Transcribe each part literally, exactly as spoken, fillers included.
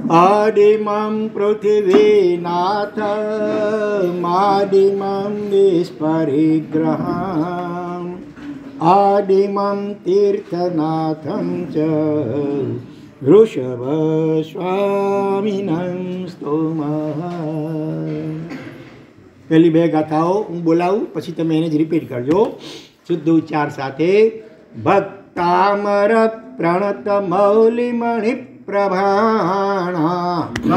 આદિમં પૃથ્વીનાથ માદિમં વિસ્પરિગ્રહં આદિમં તીર્થનાથં ચ વૃષભ સ્વામિનં સ્તોમઃ. પહેલી બે ગાથાઓ હું બોલાવું, પછી તમે એને જ રિપીટ કરજો શુદ્ધ ઉચ્ચાર સાથે. ભક્તામર પ્રણત મૌલિમણિ પ્રભાણા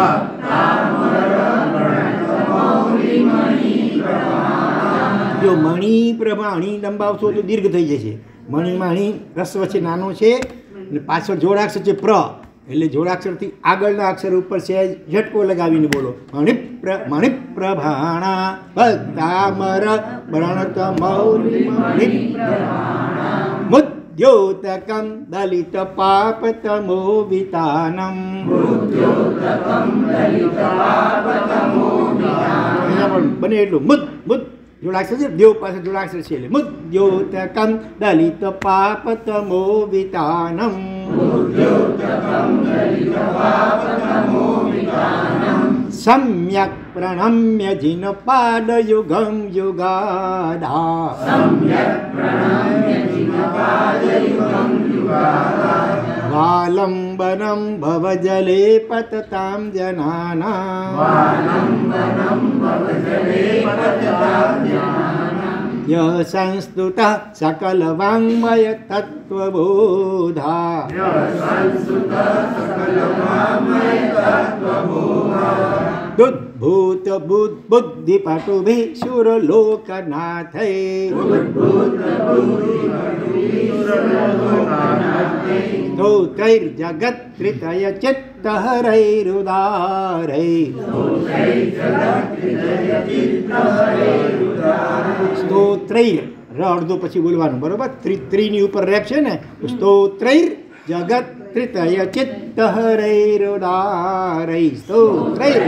જો મણિ પ્રભાણી લંબાવશો તો દીર્ઘ થઈ જશે. મણિ માણી રસ વચ્ચે નાનો છે અને પાછળ જોડાક્ષર છે પ્ર, એટલે જોડાક્ષરથી આગળના અક્ષર ઉપર છે ઝટકો લગાવીને બોલો. મણિ પ્ર મણિ પ્રભાણા ભક્તામર પ્રણત મૌલિમણિ મુદ્યોતકં દલિત પાપતમો વિતાનમ. બને એટલું મુદ મુદ જોડાક્ષર છે, દેવ પાસે જોડાક્ષર છે એટલે મુદ્યોતકં દલિત પાપતમો વિતાનમ. સમ્યક પ્રણમ્ય જીન પાદયુગમ યુગાદા. વાલંબનમ ભવજલે પતતામ જનાનાં ય સંસ્તુતઃ સકલ વાङ्मય તત્વબોધા. દુદ્ભૂત બુદ્ધિ પટુભિ શુરલોકનાથૈ. સ્તોત્રૈર્જગત્ત્રિતય ચિત્તહરૈરુદારૈ. સ્તોત્રૈર ર અડધો પછી બોલવાનું, બરોબર? ત્રી ત્રીની ઉપર રેપ છે ને. સ્તોત્રૈર જગત ત્રિતય ચિત્તહરૈરુદારૈ. સ્તોત્રૈર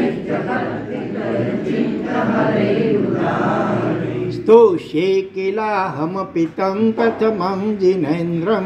स्तोषे किलाहम पितं प्रथमं जिनेन्द्रं.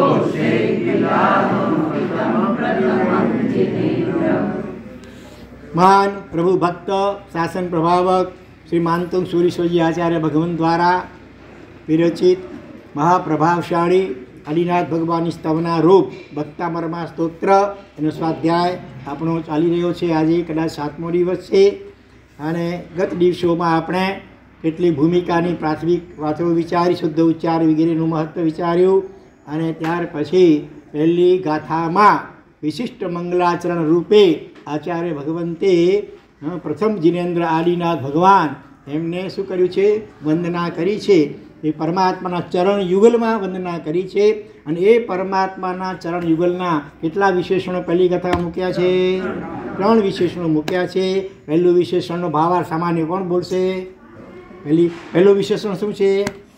महान प्रभु भक्त शासन प्रभावक श्री मानतुंग सूरीश्वरजी आचार्य भगवान द्वारा विरचित महाप्रभावशाળી આદિનાથ ભગવાનની સ્તવના રૂપ ભક્તામરમાં સ્તોત્ર એનો સ્વાધ્યાય આપણો ચાલી રહ્યો છે. આજે કદાચ સાતમો દિવસ છે અને ગત દિવસોમાં આપણે કેટલી ભૂમિકાની પ્રાથમિક વાતો વિચારી, શુદ્ધ ઉચ્ચાર વગેરેનું મહત્ત્વ વિચાર્યું અને ત્યાર પછી પહેલી ગાથામાં વિશિષ્ટ મંગલાચરણ રૂપે આચાર્ય ભગવંતે પ્રથમ જીનેન્દ્ર આદિનાથ ભગવાન એમને શું કર્યું છે? વંદના કરી છે. એ પરમાત્માના ચરણ યુગલમાં વંદના કરી છે અને એ પરમાત્માના ચરણ યુગલના કેટલા વિશેષણો પહેલી કથામાં મૂક્યા છે? ત્રણ વિશેષણો મૂક્યા છે. પહેલું વિશેષણનો ભાવાર્થ સામાન્ય કોણ બોલશે? પહેલી પહેલું વિશેષણ શું છે?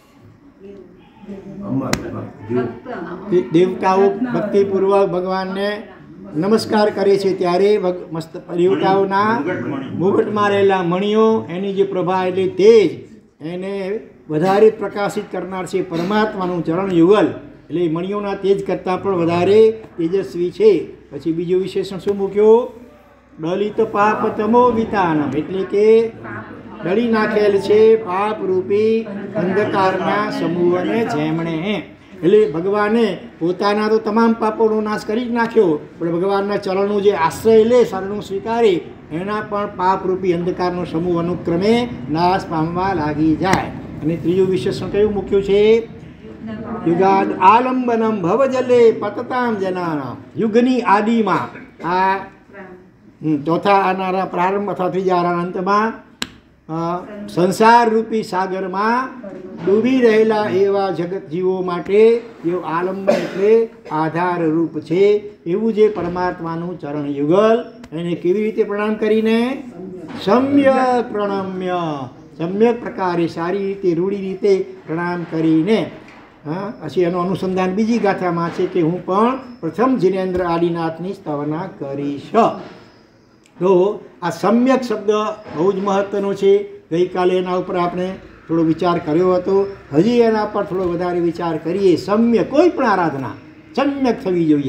દેવતાઓ ભક્તિપૂર્વક ભગવાનને નમસ્કાર કરે છે ત્યારે મસ્ત દેવતાઓના મુગટમાં રહેલા મણિઓ એની જે પ્રભા એટલે તેજ એને વધારે પ્રકાશિત કરનાર છે પરમાત્માનું ચરણ યુગલ. એટલે મણિઓના તેજ કરતાં પણ વધારે તેજસ્વી છે. પછી બીજું વિશેષણ શું મૂક્યું? દલિત પાપ તમો વિતાનમ, એટલે કે દળી નાખેલ છે પાપરૂપી અંધકારના સમૂહને જેમણે. એટલે ભગવાને પોતાના તો તમામ પાપોનો નાશ કરી જ નાખ્યો, પણ ભગવાનના ચરણનું જે આશ્રય લે, શરણું સ્વીકારે, એના પણ પાપરૂપી અંધકારનો સમૂહ અનુક્રમે નાશ પામવા લાગી જાય. અને ત્રીજું વિશેષણ કયું મૂક્યું છે? યુગાદ આલંબનમ ભવજલે પતતામ જનાનામ. યુગની આદિમાં આ ચોથા આનારા પ્રારંભ અથવા ત્રીજા આના અંતમાં સંસાર રૂપી સાગરમાં ડૂબી રહેલા એવા જગત જીવો માટે એવું આલંબન એટલે આધાર રૂપ છે. એવું જે પરમાત્માનું ચરણ યુગલ એને કેવી રીતે પ્રણામ કરીને? સમ્યક પ્રણમ્ય, સમ્યક પ્રકારે સારી રીતે રૂઢી રીતે પ્રણામ કરીને. હા, પછી એનું અનુસંધાન બીજી ગાથામાં છે કે હું પણ પ્રથમ જીનેન્દ્ર આદિનાથની સ્તવના કરીશ. તો આ સમ્યક શબ્દ બહુ જ મહત્ત્વનો છે. ગઈકાલે એના ઉપર આપણે થોડો વિચાર કર્યો હતો, હજી એના પર થોડો વધારે વિચાર કરીએ. સમ્યક કોઈ પણ આરાધના સમ્યક થવી જોઈએ.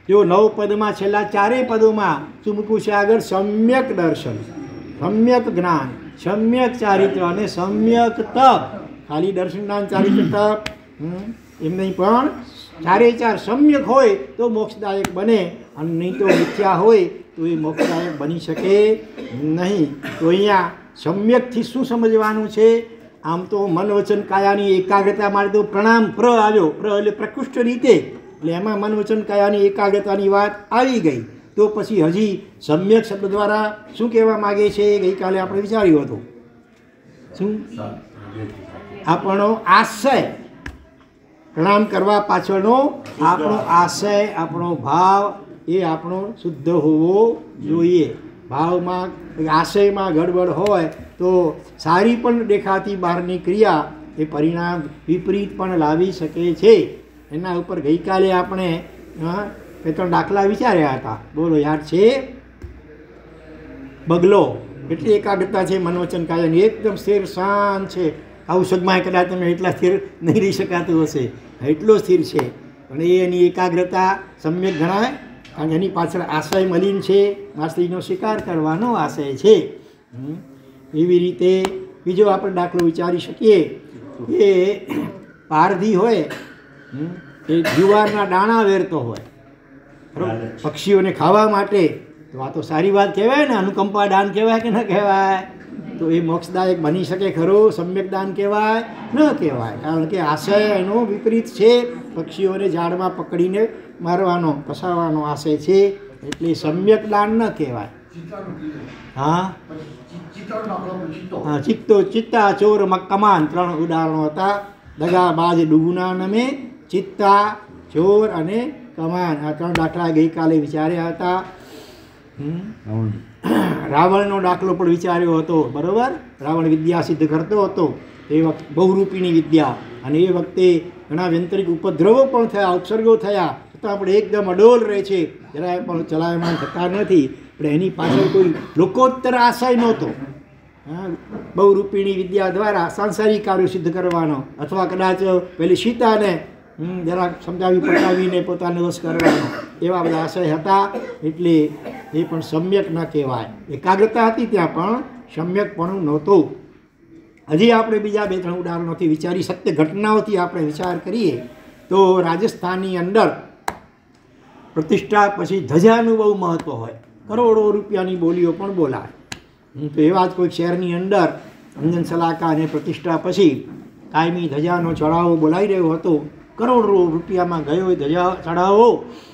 જો નવ પદમાં છેલ્લા ચારેય પદોમાં શું મૂકવું છે આગળ? સમ્યક દર્શન, સમ્યક જ્ઞાન, સમ્યક ચારિત્ર અને સમ્યક તપ. ખાલી દર્શન જ્ઞાન ચારિત્ર તપ એમ નહીં, પણ ચારે ચાર સમ્યક હોય તો મોક્ષદાયક બને, અને નહીં તો મિથ્યા હોય તો એ મોક્ષદાયક બની શકે નહીં. તો અહીંયા સમ્યકથી શું સમજવાનું છે? આમ તો મન વચન કાયાની એકાગ્રતા માટે તો પ્રણામ પ્ર આવ્યો, પ્ર એટલે પ્રકૃષ્ટ રીતે, એટલે એમાં મન વચન કાયાની એકાગ્રતાની વાત આવી ગઈ. તો પછી હજી સમ્યક શબ્દ દ્વારા શું કહેવા માગે છે? ગઈકાલે આપણે વિચાર્યું હતું, શું? આપણો આશય, પ્રણામ કરવા પાછળનો આપણો આશય, આપણો ભાવ એ આપણો શુદ્ધ હોવો જોઈએ. ભાવમાં આશયમાં ગડબડ હોય તો સારી પણ દેખાતી બહારની ક્રિયા એ પરિણામ વિપરીત પણ લાવી શકે છે. એના ઉપર ગઈકાલે આપણે બે ત્રણ દાખલા વિચાર્યા હતા. બોલો, યાદ છે? બગલો એટલી એકાગ્રતા છે મનોવચન કાયાની, એકદમ સ્થિર શાંત છે. ઔષધમાં કદાચ તમે એટલા સ્થિર નહીં રહી શકાતું હશે, એટલો સ્થિર છે. પણ એ એની એકાગ્રતા સમ્યક ગણાય, કારણ કે એની પાછળ આશય મલિન છે, માછલીનો શિકાર કરવાનો આશય છે. એવી રીતે બીજો આપણે દાખલો વિચારી શકીએ કે પારધી હોય એ જુવારના દાણા વેરતો હોય બરાબર પક્ષીઓને ખાવા માટે, તો આ તો સારી વાત કહેવાય ને, અનુકંપા દાન કહેવાય કે ન કહેવાય? તો એ મોક્ષદાયક બની શકે ખરું? સમ્યક દાન કહેવાય? ન કહેવાય, કારણ કે આશય એનો વિપરીત છે. પક્ષીઓને ઝાડમાં પકડીને મારવાનો, ફસાવવાનો આશય છે, એટલે સમ્યક દાન ન કહેવાય. હા હા ચિત્તો, ચિત્તા, ચોર, કમાન ત્રણ ઉદાહરણો હતા. દગા, બાજ, ડુગુના નમે, ચિત્તા, ચોર અને કમાન, આ ત્રણ દાખલા ગઈકાલે વિચાર્યા હતા. રાવણનો દાખલો પણ વિચાર્યો હતો, બરાબર? રાવણ વિદ્યા સિદ્ધ કરતો હતો, એ વખતે બહુરૂપીની વિદ્યા, અને એ વખતે ઘણા વ્યંતરિક ઉપદ્રવો પણ થયા, ઉપસર્ગો થયા, છતાં પણ એકદમ અડોલ રહે છે, જરાય પણ ચલાયમાન થતા નથી. પણ એની પાછળ કોઈ લોકોત્તર આશય નહોતો. હા, બહુરૂપીણી વિદ્યા દ્વારા સાંસારિક કાર્યો સિદ્ધ કરવાનો, અથવા કદાચ પેલી સીતાને જરાક સમજાવી પટાવીને પોતાને વશ કરવાનો, એવા બધા આશય હતા. એટલે એ પણ સમ્યક ન કહેવાય. એકાગ્રતા હતી ત્યાં પણ સમ્યક પણ નહોતું. હજી આપણે બીજા બે ત્રણ ઉદાહરણોથી વિચારી, સત્ય ઘટનાઓથી આપણે વિચાર કરીએ તો રાજસ્થાનની અંદર પ્રતિષ્ઠા પછી ધજાનું બહુ મહત્ત્વ હોય, કરોડો રૂપિયાની બોલીઓ પણ બોલાય. તો એવા જ કોઈ શહેરની અંદર અંજન સલાકા અને પ્રતિષ્ઠા પછી કાયમી ધજાનો ચઢાવો બોલાઈ રહ્યો હતો. કરોડો રૂપિયામાં ગયો એ ધજા ચઢાવો.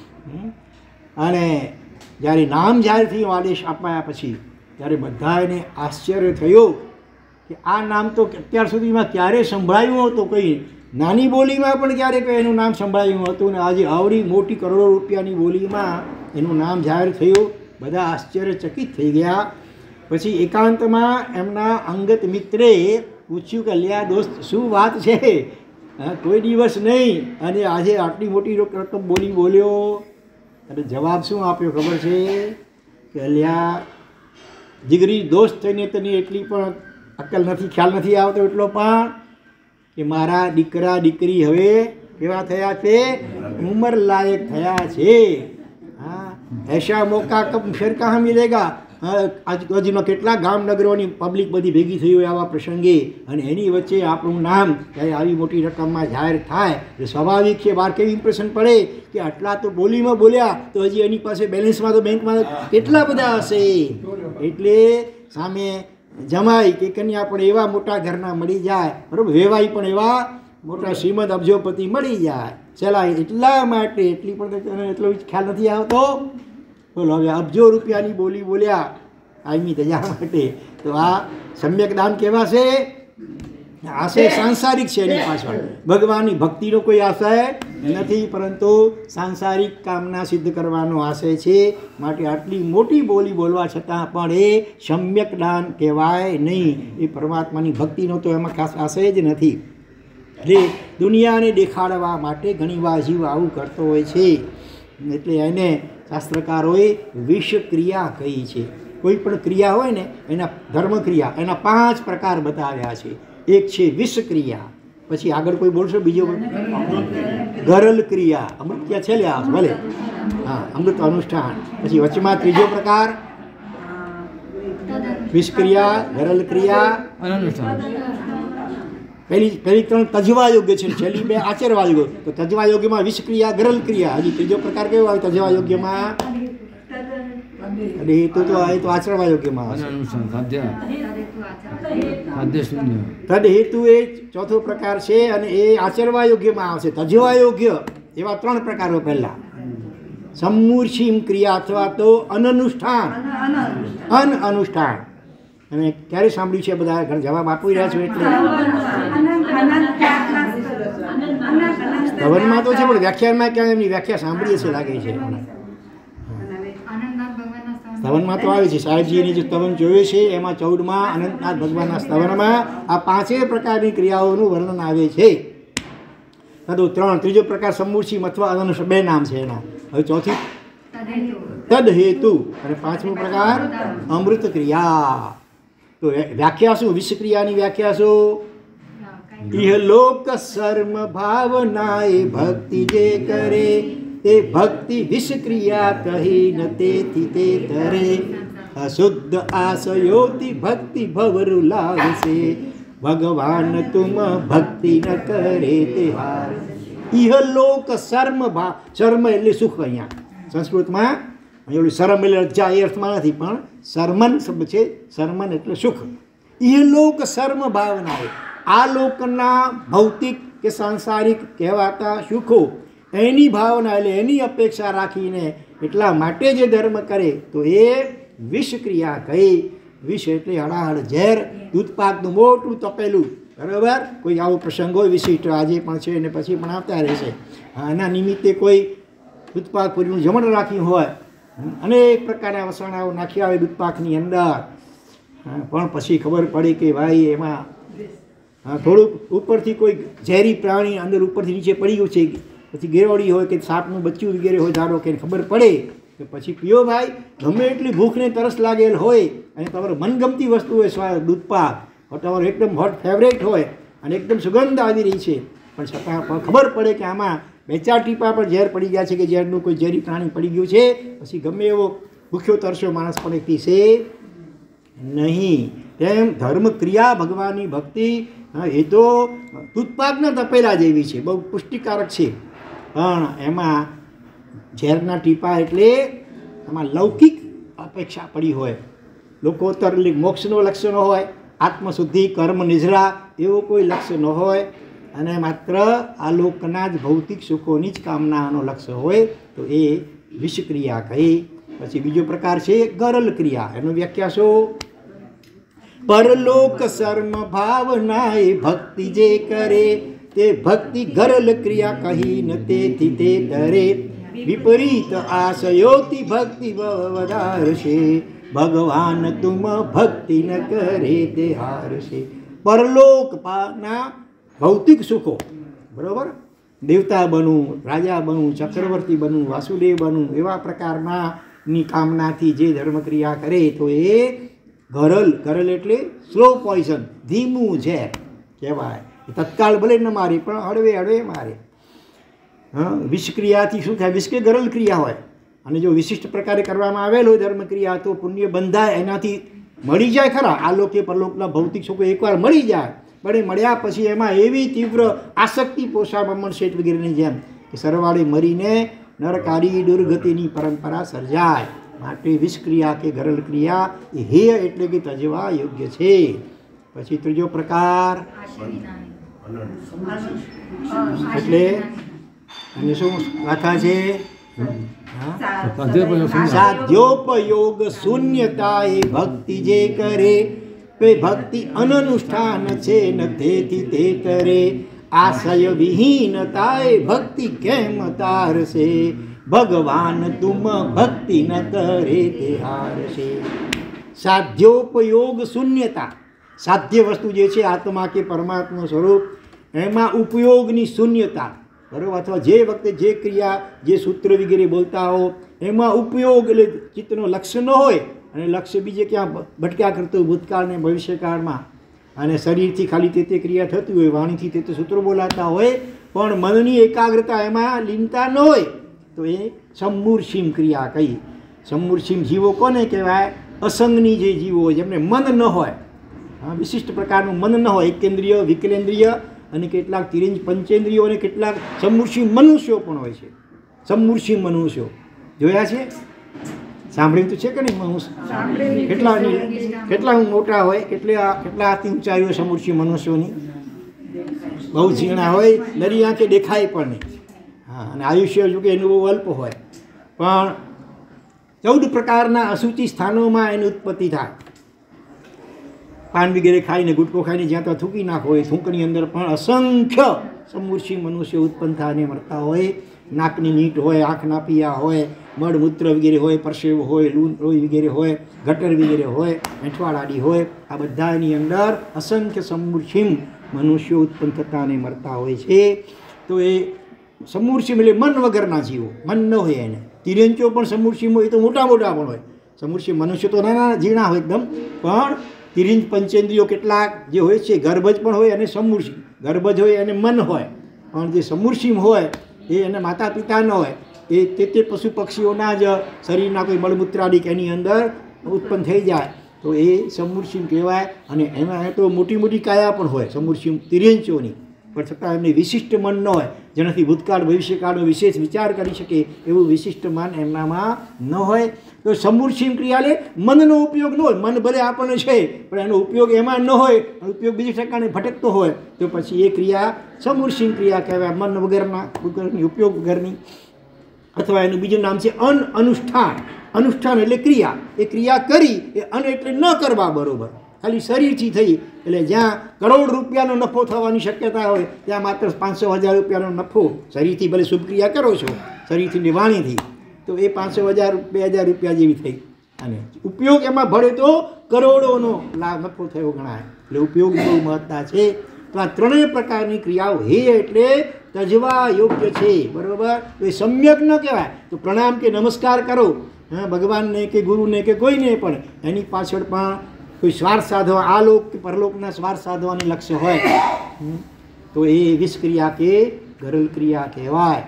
અને જ્યારે નામ જાહેર થયું આદેશ અપાયા પછી, ત્યારે બધાને આશ્ચર્ય થયું કે આ નામ તો અત્યાર સુધીમાં ક્યારે સંભળાયું હતું, કંઈ નાની બોલીમાં પણ ક્યારેક એનું નામ સંભળાયું હતું, ને આજે આવડી મોટી કરોડો રૂપિયાની બોલીમાં એનું નામ જાહેર થયું. બધા આશ્ચર્યચકિત થઈ ગયા. પછી એકાંતમાં એમના અંગત મિત્રે પૂછ્યું કે લ્યા દોસ્ત, શું વાત છે? હા, કોઈ દિવસ નહીં અને આજે આટલી મોટી રકમ બોલી બોલ્યો. અને જવાબ શું આપ્યો ખબર છે? કે લ્યા જીગરી દોસ્ત થઈને તને એટલી પણ અક્કલ નથી, ખ્યાલ નથી આવતો એટલો પણ કે મારા દીકરા દીકરી હવે કેવા થયા છે? ઉંમર લાયક થયા છે. હા, ऐसा मौका कब फिर कहाँ मिलेगा? આજુબાજુમાં કેટલા ગામ નગરોની પબ્લિક બધી ભેગી થઈ હોય આવા પ્રસંગે, અને એની વચ્ચે આપણું નામ ત્યારે આવી મોટી રકમમાં જાહેર થાય એટલે સ્વાભાવિક છે બહાર કેવી ઇમ્પ્રેશન પડે કે આટલા તો બોલીમાં બોલ્યા, તો હજી એની પાસે બેલેન્સમાં તો બેંકમાં કેટલા બધા હશે. એટલે સામે જમાઈ કે કન્યા પણ એવા મોટા ઘરના મળી જાય, બરાબર, વેવાઈ પણ એવા મોટા શ્રીમદ અબજોપતિ મળી જાય. ચલા એટલા માટે એટલી પણ એટલો ખ્યાલ નથી આવતો. બોલો, હવે અબજો રૂપિયાની બોલી બોલ્યા કાયમી ધજા માટે, તો આ સમ્યક દાન કહેવાશે? આશય સાંસારિક છે, એની પાછળ ભગવાનની ભક્તિનો કોઈ આશય નથી, પરંતુ સાંસારિક કામના સિદ્ધ કરવાનો આશય છે. માટે આટલી મોટી બોલી બોલવા છતાં પણ એ સમ્યક દાન કહેવાય નહીં. એ પરમાત્માની ભક્તિનો તો એમાં ખાસ આશય જ નથી. એટલે દુનિયાને દેખાડવા માટે ઘણીવાર જીવ આવું કરતો હોય છે. એટલે એને શાસ્ત્રકારોએ વિષ ક્રિયા કહી છે. કોઈ પણ ક્રિયા હોય ને એના ધર્મ ક્રિયા એના પાંચ પ્રકાર બતાવ્યા છે. એક છે વિષ ક્રિયા, પછી આગળ કોઈ બોલશો બીજો ગરલ ક્રિયા, અમૃત ક્રિયા છેલ્લે આવશે ભલે, હા અમૃત અનુષ્ઠાન. પછી વચમાં ત્રીજો પ્રકાર વિષક્રિયા, ગરલ ક્રિયા, પહેલી પહેલી ત્રણ તજવા યોગ્ય છે, છેલ્લી બે આચરવા યોગ્ય. તો તજવા યોગ્યમાં વિષક્રિયા, ગરલ ક્રિયા. હજી ત્રીજો પ્રકાર કેવો આવે તજવા યોગ્યમાં? અને એ તો એ તો આચરવા યોગ્યમાં આવશે. તદ હેતુ એ ચોથો પ્રકાર છે અને એ આચરવા યોગ્યમાં આવશે. તજવા યોગ્ય એવા ત્રણ પ્રકારો. પહેલા સમૂર્છિમ ક્રિયા અથવા તો અનનુષ્ઠાન, અન અનુષ્ઠાન. અને ક્યારે સાંભળ્યું છે બધા? જવાબ આપી રહ્યા છો એટલે સ્તવનમાં તો છે પણ વ્યાખ્યાનમાં ક્યાં એમની વ્યાખ્યા સાંભળીએ છે લાગે છે. સ્તવનમાં તો આવે છે, સાહેબજીની જે સ્તવન જોયું છે એમાં ચૌદમાં અનંતનાથ ભગવાનના સ્તવનમાં આ પાંચેય પ્રકારની ક્રિયાઓનું વર્ણન આવે છે. તો ત્રણ ત્રીજો પ્રકાર સમૂર્છિમ અથવા અનનુષ્ઠાન, બે નામ છે એના. હવે ચોથી તદ હેતુ અને પાંચમો પ્રકાર અમૃત ક્રિયા. તો વ્યાખ્યા શું? વિષક્રિયાની વ્યાખ્યા શું? ઇહલોક સર્મ ભાવનાએ ભક્તિ જે કરે તે ભક્તિ વિષક્રિયા કહી ન તેથી તે તરે. અશુદ્ધ આશયોથી ભક્તિ ભવરુ લાગશે ભગવાન તુમ ભક્તિ ન કરે તે હાર. ઇહલોક સર્મ ભાવ, શર્મ એટલે સુખ. અહીંયા સંસ્કૃતમાં એવડું શરમ એટલે લજ્જા એ અર્થમાં નથી, પણ શર્મન શબ્દ છે. શર્મન એટલે સુખ. ઇહલોક સર્મ ભાવના, આ લોકના ભૌતિક કે સાંસારિક કહેવાતા સુખો એની ભાવના એટલે એની અપેક્ષા રાખીને એટલા માટે જે ધર્મ કરે તો એ વિષક્રિયા કહી. વિષ એટલે હળાહળ ઝેર, દૂધપાકનું મોટું તપેલું. બરાબર? કોઈ આવો પ્રસંગ હોય વિશિષ્ટ, આજે પણ છે અને પછી પણ આવતા રહેશે. આના નિમિત્તે કોઈ દૂધપાક પૂરીનું જમણ રાખ્યું હોય, અનેક પ્રકારના વસાણાઓ નાખ્યા હોય દૂધપાકની અંદર, પણ પછી ખબર પડી કે ભાઈ એમાં થોડુંક ઉપરથી કોઈ ઝેરી પ્રાણી અંદર ઉપરથી નીચે પડી ગયું છે, પછી ગેરોડી હોય કે સાપનું બચ્ચું વગેરે હોય ધારો કે ખબર પડે કે પછી પીઓ ભાઈ. ગમે એટલી ભૂખને તરસ લાગેલ હોય અને તમારે મનગમતી વસ્તુ હોય સ્વાદ દૂધપાક, તમારું એકદમ હોટ ફેવરેટ હોય અને એકદમ સુગંધ આવી રહી છે, પણ છતાં પણ ખબર પડે કે આમાં બે ચાર ટીપા પર ઝેર પડી ગયા છે કે ઝેરનું કોઈ ઝેરી પ્રાણી પડી ગયું છે, પછી ગમે એવો ભૂખ્યો તરસ્યો માણસ પણ પીશે નહીં. તેમ ધર્મ ક્રિયા ભગવાનની ભક્તિ એ તો દૂધપાકના તપેલા જેવી છે, બહુ પુષ્ટિકારક છે, પણ એમાં ઝેરના ટીપા એટલે એમાં લૌકિક અપેક્ષા પડી હોય, લોકોત્તર મોક્ષનો લક્ષ્ય ન હોય, આત્મશુદ્ધિ કર્મ નિજરા એવો કોઈ લક્ષ્ય ન હોય, અને માત્ર આ લોકના જ ભૌતિક સુખોની જ કામનાનો લક્ષ્ય હોય તો એ વિષક્રિયા કહી. પછી બીજો પ્રકાર છે ગરલ ક્રિયા. એનો વ્યાખ્યા શું? પરલોક સર્મ ભાવના એ ભક્તિ જે કરે તે ભક્તિ ગરલ ક્રિયા કહી ન તેથી તે તરે. વિપરીત આશયોથી ભક્તિ વધારશે ભગવાન તુમ ભક્તિ ન કરે તે હારશે. પરલોકના ભૌતિક સુખો, બરાબર, દેવતા બનવું, રાજા બનવું, ચક્રવર્તી બનવું, વાસુદેવ બનવું, એવા પ્રકારના ની કામનાથી જે ધર્મક્રિયા કરે તો એ ગરલ, ગરલ એટલે સ્લો પોઈઝન, ધીમું ઝેર કહેવાય. તત્કાળ ભલે ન મારે પણ હળવે હળવે મારે. હા, વિષક્રિયાથી શું થાય? વિષ કે ગરલ ક્રિયા હોય અને જો વિશિષ્ટ પ્રકારે કરવામાં આવેલ હોય ધર્મક્રિયા તો પુણ્ય બંધાય, એનાથી મળી જાય ખરા. આ લોકે પરલોકના ભૌતિક સુખો એકવાર મળી જાય, પણ એ મળ્યા પછી એમાં એવી તીવ્ર આસક્તિ પોષા બમણ શેઠ વગેરેની જેમ કે સરવાળે મરીને નરકારી દુર્ગતિની પરંપરા સર્જાય. માટે વિષક્રિયા કે ગરલ ક્રિયા એ હેય એટલે કે તજવા યોગ્ય છે. પછી ત્રીજો પ્રકાર એટલે અને શું ગાથા છે? સાધ્યોપયોગ શૂન્યતા એ ભક્તિ જે કરે તે ભક્તિ અનનુષ્ઠાન છે ન તેથી તે તરે. આશય વિહીનતા એ ભક્તિ કેમ તારશે ભગવાન તુમ ભક્તિ ન કરે તે હારશે. સાધ્યોપયોગ શૂન્યતા, સાધ્ય વસ્તુ જે છે આત્મા કે પરમાત્મા સ્વરૂપ, એમાં ઉપયોગની શૂન્યતા, બરાબર, અથવા જે વખતે જે ક્રિયા જે સૂત્ર વગેરે બોલતા હો એમાં ઉપયોગ એટલે ચિત્તનો લક્ષ્ય ન હોય અને લક્ષ્ય બીજે ક્યાં ભટક્યા કરતું ભૂતકાળ ને ભવિષ્યકાળમાં, અને શરીરથી ખાલી તે તે ક્રિયા થતી હોય, વાણીથી તે તે સૂત્રો બોલાતા હોય, પણ મનની એકાગ્રતા એમાં લીનતા ન હોય તો એ સમૂર્છિમ ક્રિયા કહી. સમૂર્છિમ જીવો કોને કહેવાય? અસંગની જે જીવો હોય, જેમને મન ન હોય, હા, વિશિષ્ટ પ્રકારનું મન ન હોય, એકેન્દ્રિય, વિકલેન્દ્રિય અને કેટલાક તિરિંજ પંચેન્દ્રિયો અને કેટલાક સમૂર્છિમ મનુષ્યો પણ હોય છે. સમૂર્છિમ મનુષ્યો જોયા છે? સાંભળ્યું તો છે કે નહીં? મનુષ્ય કેટલા કેટલા મોટા હોય, કેટલા કેટલા હાથની ઊંચાઈ હોય સમૂર્છિમ મનુષ્યોની? બહુ ઝીણા હોય, નરી આંખે દેખાય પણ નહીં. હા, અને આયુષ્ય જો કે એનું બહુ અલ્પ હોય. પણ ચૌદ પ્રકારના અશુચિ સ્થાનોમાં એની ઉત્પત્તિ થાય. પાન વગેરે ખાઈને, ગુટકો ખાઈને જ્યાં ત્યાં થૂકી નાખો હોય, થૂંકની અંદર પણ અસંખ્ય સમૂર્છિ મનુષ્યો ઉત્પન્ન થઈને મળતા હોય. નાકની નીટ હોય, આંખના પિયા હોય, મળમૂત્ર વગેરે હોય, પરસેવો હોય, લૂણ લોહી વગેરે હોય, ગટર વગેરે હોય, એંઠવાડાડી હોય, આ બધાની અંદર અસંખ્ય સમૂર્છિમ મનુષ્યો ઉત્પન્ન થતા અને મળતા હોય છે. તો એ સમૂર્છિમ એટલે મન વગરના જીવો, મન ન હોય એને. તિર્યંચો પણ સમૂર્છિમ હોય તો મોટા મોટા પણ હોય. સમૂર્છિમ મનુષ્ય તો નાના ઝીણા હોય એકદમ, પણ તિરિંજ પંચેન્દ્રિયો કેટલાક જે હોય છે, ગર્ભજ પણ હોય અને સમૂર્છિમ. ગર્ભજ હોય અને મન હોય, પણ જે સમૂર્છિમ હોય એ એના માતા પિતા ન હોય, એ તે તે પશુ પક્ષીઓના જ શરીરના કોઈ મળમૂત્રાદિક એની અંદર ઉત્પન્ન થઈ જાય તો એ સમૂર્છિમ કહેવાય. અને એમાં તો મોટી મોટી કાયા પણ હોય સમૂર્છિમ તિર્યંચોની, પણ છતાં એમને વિશિષ્ટ મન ન હોય, જેનાથી ભૂતકાળ ભવિષ્યકાળનો વિશેષ વિચાર કરી શકે એવું વિશિષ્ટ મન એમનામાં ન હોય. તો સમૂર્છિમ ક્રિયા લે મનનો ઉપયોગ ન હોય. મન ભલે આપણને છે, પણ એનો ઉપયોગ એમાં ન હોય, ઉપયોગ બીજી ઠેકાણે ભટકતો હોય, તો પછી એ ક્રિયા સમૂર્છિમ ક્રિયા કહેવાય, મન વગરના વગરની, ઉપયોગ વગરની. અથવા એનું બીજું નામ છે અન અનુષ્ઠાન. અનુષ્ઠાન એટલે ક્રિયા. એ ક્રિયા કરી, એ અન એટલે ન કરવા બરોબર, ખાલી શરીરથી થઈ. એટલે જ્યાં કરોડ રૂપિયાનો નફો થવાની શક્યતા હોય, ત્યાં માત્ર પાંચસો હજાર રૂપિયાનો નફો શરીરથી ભલે શુભ ક્રિયા કરો છો, શરીરથી ને વાણીથી, તો એ પાંચસો હજાર બે હજાર રૂપિયા જેવી થઈ. અને ઉપયોગ એમાં ભળે તો કરોડોનો લાભ નફો થયો ગણાય. એટલે ઉપયોગ બહુ મહત્તા છે. તો આ ત્રણેય પ્રકારની ક્રિયાઓ હે એટલે તજવા યોગ્ય છે, બરાબર? તો એ સમ્યક ન કહેવાય. તો પ્રણામ કે નમસ્કાર કરો, હા, ભગવાનને કે ગુરુને કે કોઈને, પણ એની પાછળ પણ કોઈ સ્વાર્થ સાધવા, આ લોક કે પરલોકના સ્વાર્થ સાધવાની લક્ષ્ય હોય તો એ વિષક્રિયા કે ગરલ ક્રિયા કહેવાય.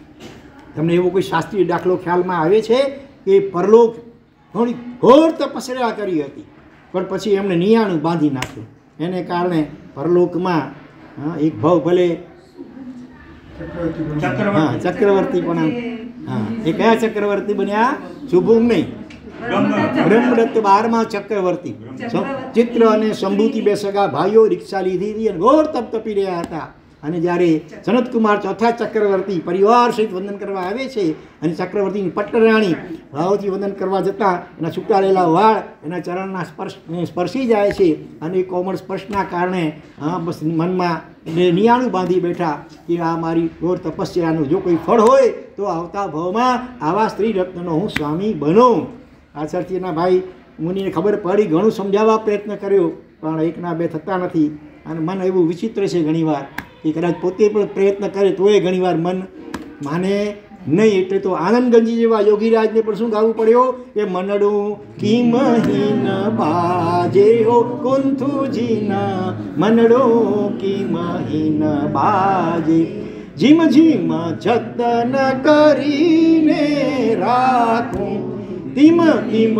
તમને એવો કોઈ શાસ્ત્રીય દાખલો ખ્યાલમાં આવે છે કે પરલોક ઘણી ઘોર તપસ્યા કરી હતી, પણ પછી એમણે નિયાણું બાંધી નાખ્યું, એને કારણે પરલોકમાં એક ભાવ ભલે હા ચક્રવર્તી પણ, હા, એ કયા ચક્રવર્તી બન્યા? શુભમ નહીં, બ્રહ્મદત્ત બારમા ચક્રવર્તી. ચિત્ર અને સંભૂતિ બે સગા ભાઈઓ રિક્ષા લીધી હતી અને ઘોર તપ તપી રહ્યા હતા. અને જ્યારે સનતકુમાર ચોથા ચક્રવર્તી પરિવાર સહિત વંદન કરવા આવે છે, અને ચક્રવર્તીની પટ્ટરાણી ભાવથી વંદન કરવા જતાં એના છૂટાયેલા વાળ એના ચરણના સ્પર્શ સ્પર્શી જાય છે. અને એ કોમળ સ્પર્શના કારણે હા બસ મનમાં નિયાણું બાંધી બેઠા કે આ મારી ઘોર તપસ્યાનું જો કોઈ ફળ હોય તો આવતા ભાવમાં આવા સ્ત્રી રત્નનો હું સ્વામી બનું. પાછળથી એના ભાઈ મુનિને ખબર પડી, ઘણું સમજાવવા પ્રયત્ન કર્યો, પણ એકના બે થતા નથી. અને મન એવું વિચિત્ર છે ઘણીવાર કે કદાચ પોતે પણ પ્રયત્ન કરે તોય ઘણીવાર મન માને નહીં. એટલે તો આનંદગંજી જેવા યોગીરાજને પણ શું ગાવું પડ્યો કે મનડું કિમહીન બાજે હો કુંથુજીન, મનડું કિમહીન બાજે, જીમ જીમ જતન કરીને રાખું, તિમ તિમ